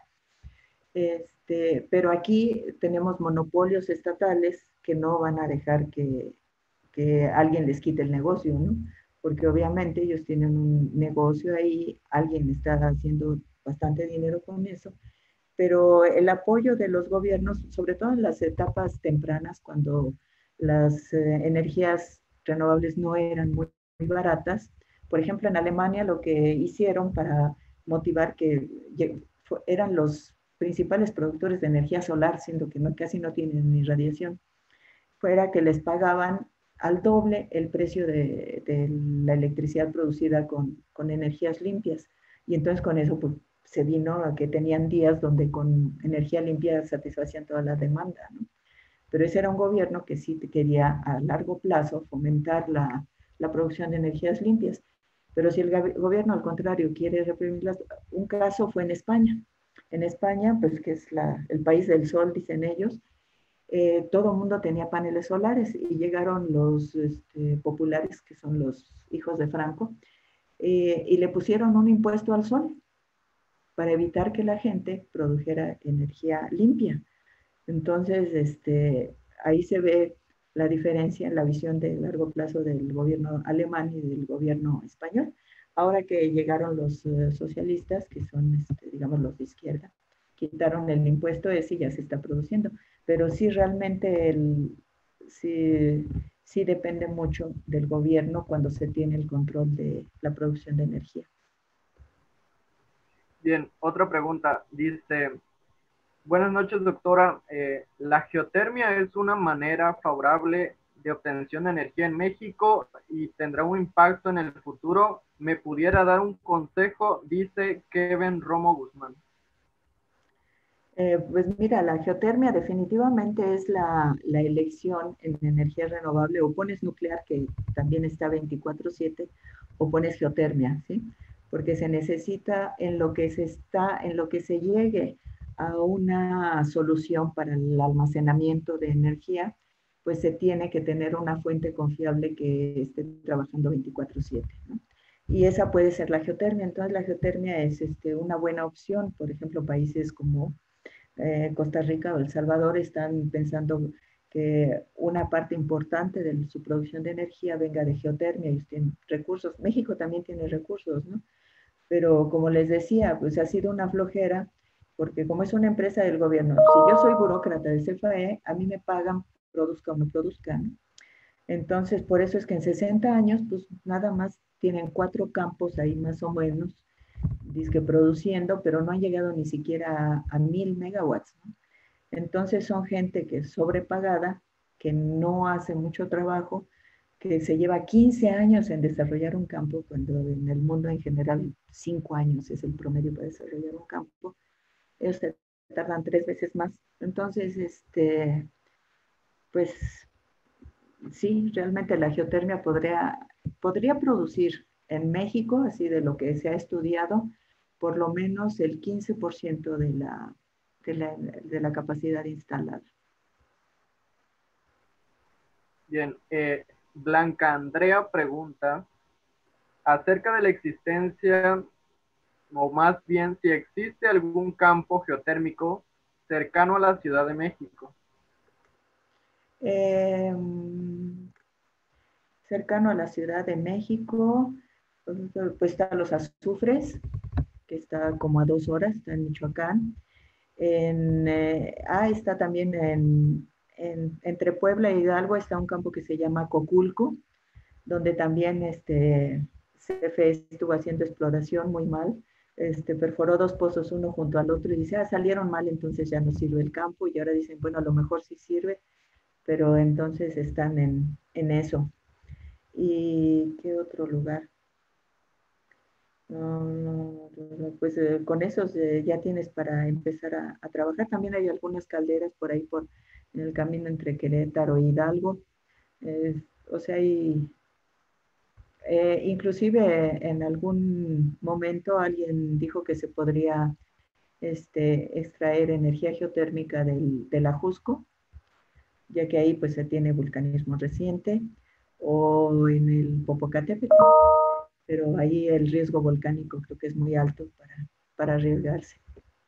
Este, pero aquí tenemos monopolios estatales que no van a dejar que, que alguien les quite el negocio, ¿no? Porque obviamente ellos tienen un negocio ahí, alguien está haciendo bastante dinero con eso, pero el apoyo de los gobiernos, sobre todo en las etapas tempranas, cuando las eh, energías renovables no eran muy, muy baratas, por ejemplo, en Alemania lo que hicieron para motivar que eran los principales productores de energía solar, siendo que no, casi no tienen ni radiación, fuera que les pagaban al doble el precio de, de la electricidad producida con, con, energías limpias. Y entonces con eso pues, se vino a que tenían días donde con energía limpia satisfacían toda la demanda, ¿no? Pero ese era un gobierno que sí quería a largo plazo fomentar la, la producción de energías limpias. Pero si el gobierno al contrario quiere reprimirlas, un caso fue en España. En España, pues que es la, el país del sol, dicen ellos, eh, todo el mundo tenía paneles solares y llegaron los este, populares, que son los hijos de Franco, eh, y le pusieron un impuesto al sol para evitar que la gente produjera energía limpia. Entonces, este, ahí se ve la diferencia en la visión de largo plazo del gobierno alemán y del gobierno español. Ahora que llegaron los uh, socialistas, que son, este, digamos, los de izquierda, quitaron el impuesto ese y ya se está produciendo. Pero sí, realmente, el, sí, sí depende mucho del gobierno cuando se tiene el control de la producción de energía. Bien, otra pregunta. Dice, buenas noches, doctora. Eh, ¿La geotermia es una manera favorable de obtención de energía en México y tendrá un impacto en el futuro? ¿Me pudiera dar un consejo? Dice Kevin Romo Guzmán. Eh, pues mira, la geotermia definitivamente es la, la elección en energía renovable. O pones nuclear, que también está veinticuatro siete, o pones geotermia, ¿sí? Porque se necesita en lo que se está, en lo que se llegue a una solución para el almacenamiento de energía, pues se tiene que tener una fuente confiable que esté trabajando veinticuatro siete, ¿no? Y esa puede ser la geotermia. Entonces la geotermia es este, una buena opción. Por ejemplo, países como eh, Costa Rica o El Salvador están pensando que una parte importante de su producción de energía venga de geotermia. Ellos tienen recursos. México también tiene recursos, ¿no? Pero como les decía, pues ha sido una flojera, porque como es una empresa del gobierno, si yo soy burócrata de C F E, a mí me pagan, produzca o no produzca, ¿no? Entonces, por eso es que en sesenta años, pues nada más tienen cuatro campos ahí más o menos, disque produciendo, pero no han llegado ni siquiera a, a mil megawatts, ¿no? Entonces son gente que es sobrepagada, que no hace mucho trabajo, que se lleva quince años en desarrollar un campo, cuando en el mundo en general cinco años es el promedio para desarrollar un campo. Ellos te tardan tres veces más. Entonces, este, pues sí, realmente la geotermia podría, podría producir en México, así de lo que se ha estudiado, por lo menos el quince por ciento de la, de la, de la capacidad instalada. Bien, eh, Blanca Andrea pregunta acerca de la existencia, o más bien si existe algún campo geotérmico cercano a la Ciudad de México. Eh, cercano a la Ciudad de México, pues, pues están los Azufres, que está como a dos horas, está en Michoacán. En, eh, ah, está también en, en, entre Puebla e Hidalgo está un campo que se llama Coculco, donde también este, C F E estuvo haciendo exploración muy mal, este, perforó dos pozos uno junto al otro y dice, ah, salieron mal, entonces ya no sirve el campo, y ahora dicen, bueno, a lo mejor sí sirve, pero entonces están en, en eso. ¿Y qué otro lugar? No, no, no, pues eh, con esos eh, ya tienes para empezar a, a trabajar. También hay algunas calderas por ahí, por en el camino entre Querétaro y Hidalgo. Eh, o sea, hay, eh, inclusive en algún momento alguien dijo que se podría este, extraer energía geotérmica del, del Ajusco, ya que ahí pues se tiene vulcanismo reciente, o en el Popocatépetl, pero ahí el riesgo volcánico creo que es muy alto para, para arriesgarse.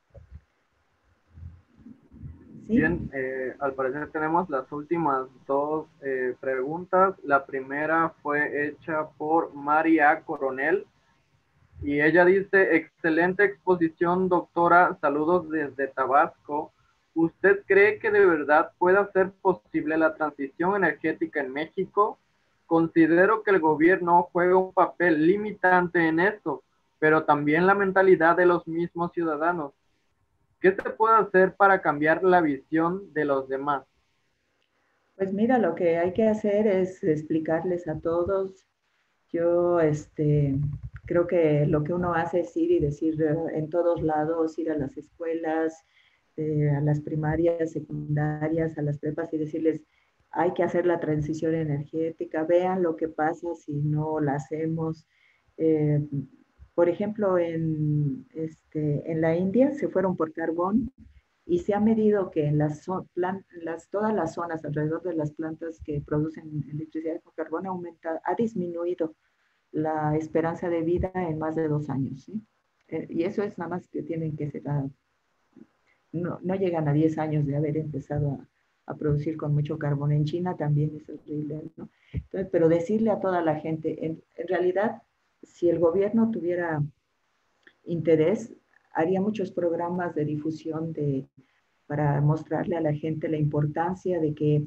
Bien, ¿Sí? eh, al parecer tenemos las últimas dos eh, preguntas. La primera fue hecha por María Coronel y ella dice, excelente exposición, doctora, saludos desde Tabasco. ¿Usted cree que de verdad pueda ser posible la transición energética en México? Considero que el gobierno juega un papel limitante en esto, pero también la mentalidad de los mismos ciudadanos. ¿Qué se puede hacer para cambiar la visión de los demás? Pues mira, lo que hay que hacer es explicarles a todos. Yo este, creo que lo que uno hace es ir y decir eh, en todos lados, ir a las escuelas, eh, a las primarias, secundarias, a las prepas y decirles, hay que hacer la transición energética, vean lo que pasa si no la hacemos. Eh, por ejemplo, en, este, en la India se fueron por carbón y se ha medido que en las, plan, las, todas las zonas alrededor de las plantas que producen electricidad con carbón aumenta, ha disminuido la esperanza de vida en más de dos años. ¿Sí? Eh, y eso es nada más que tienen que ser, a, no, no llegan a diez años de haber empezado a, a, producir con mucho carbón. En China también es horrible, ¿no? Entonces, pero decirle a toda la gente, en, en realidad, si el gobierno tuviera interés, haría muchos programas de difusión de, para mostrarle a la gente la importancia de que,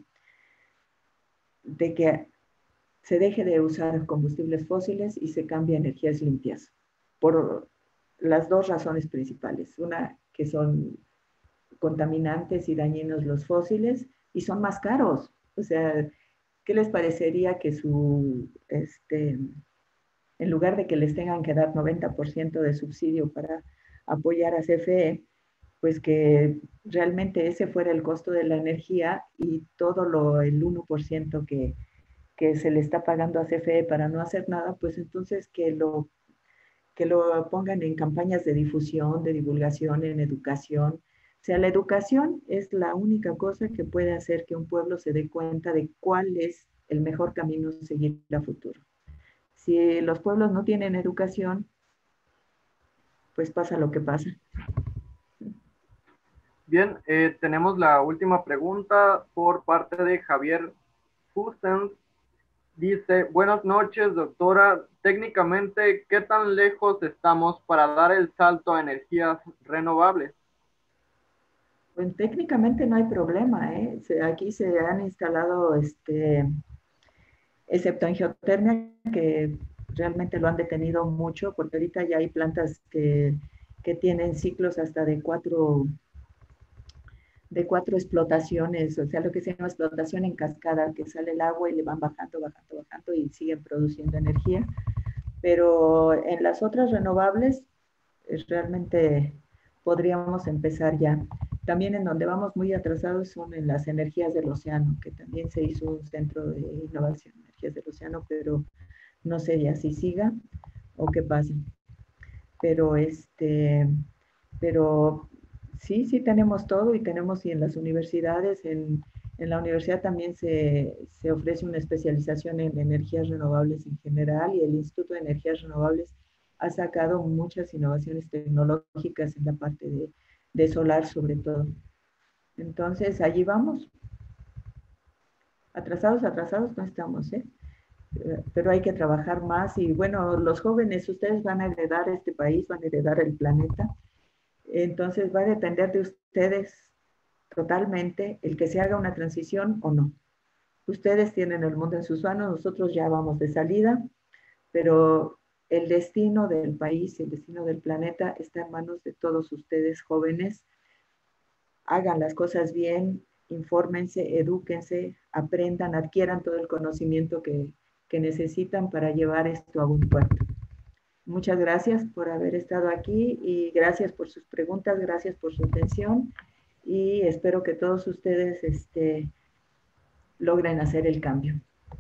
de que se deje de usar combustibles fósiles y se cambie a energías limpias, por las dos razones principales. Una, que son contaminantes y dañinos los fósiles y son más caros. O sea, ¿qué les parecería que su, este, en lugar de que les tengan que dar noventa por ciento de subsidio para apoyar a C F E, pues que realmente ese fuera el costo de la energía y todo lo, el uno por ciento que, que se le está pagando a C F E para no hacer nada, pues entonces que lo, que lo pongan en campañas de difusión, de divulgación, en educación. O sea, la educación es la única cosa que puede hacer que un pueblo se dé cuenta de cuál es el mejor camino a seguir a futuro. Si los pueblos no tienen educación, pues pasa lo que pasa. Bien, eh, tenemos la última pregunta por parte de Javier Hustens. Dice, buenas noches, doctora. Técnicamente, ¿qué tan lejos estamos para dar el salto a energías renovables? Pues técnicamente no hay problema, ¿eh? Se, aquí se han instalado, este, excepto en geotermia, que realmente lo han detenido mucho, porque ahorita ya hay plantas que, que tienen ciclos hasta de cuatro, de cuatro explotaciones, o sea, lo que se llama explotación en cascada, que sale el agua y le van bajando, bajando, bajando y siguen produciendo energía. Pero en las otras renovables, es realmente podríamos empezar ya. También en donde vamos muy atrasados son en las energías del océano, que también se hizo un centro de innovación en energías del océano, pero no sé ya si siga o qué pasa. Pero este, pero sí, sí tenemos todo y tenemos y en las universidades, en, en la universidad también se, se ofrece una especialización en energías renovables en general y el Instituto de Energías Renovables ha sacado muchas innovaciones tecnológicas en la parte de, de solar sobre todo. Entonces, allí vamos. Atrasados, atrasados no estamos, ¿eh? Pero hay que trabajar más y bueno, los jóvenes, ustedes van a heredar este país, van a heredar el planeta. Entonces va a depender de ustedes totalmente el que se haga una transición o no. Ustedes tienen el mundo en sus manos, nosotros ya vamos de salida, pero el destino del país, el destino del planeta está en manos de todos ustedes jóvenes. Hagan las cosas bien, infórmense, edúquense, aprendan, adquieran todo el conocimiento que, que necesitan para llevar esto a buen puerto. Muchas gracias por haber estado aquí y gracias por sus preguntas, gracias por su atención y espero que todos ustedes este, logren hacer el cambio.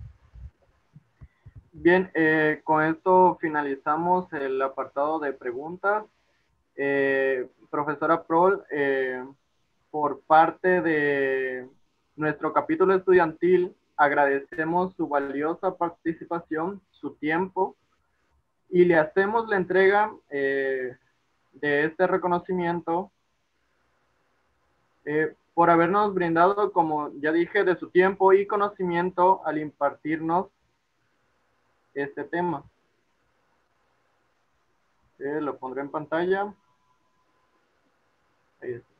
Bien, eh, con esto finalizamos el apartado de preguntas. Eh, profesora Prol, eh, por parte de nuestro capítulo estudiantil, agradecemos su valiosa participación, su tiempo, y le hacemos la entrega eh, de este reconocimiento eh, por habernos brindado, como ya dije, de su tiempo y conocimiento al impartirnos este tema. Eh, lo pondré en pantalla. Ahí está.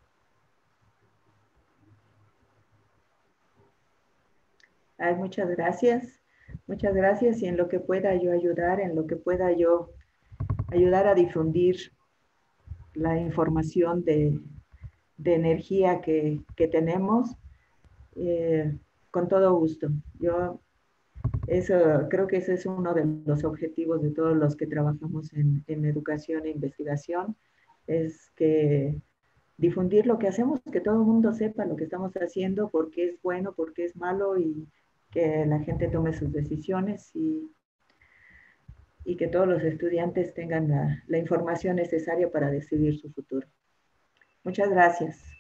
Ay, muchas gracias, muchas gracias y en lo que pueda yo ayudar, en lo que pueda yo ayudar a difundir la información de, de energía que, que tenemos, eh, con todo gusto. Yo eso, creo que ese es uno de los objetivos de todos los que trabajamos en, en educación e investigación, es que difundir lo que hacemos, que todo el mundo sepa lo que estamos haciendo, por qué es bueno, por qué es malo y que la gente tome sus decisiones y, y que todos los estudiantes tengan la, la información necesaria para decidir su futuro. Muchas gracias.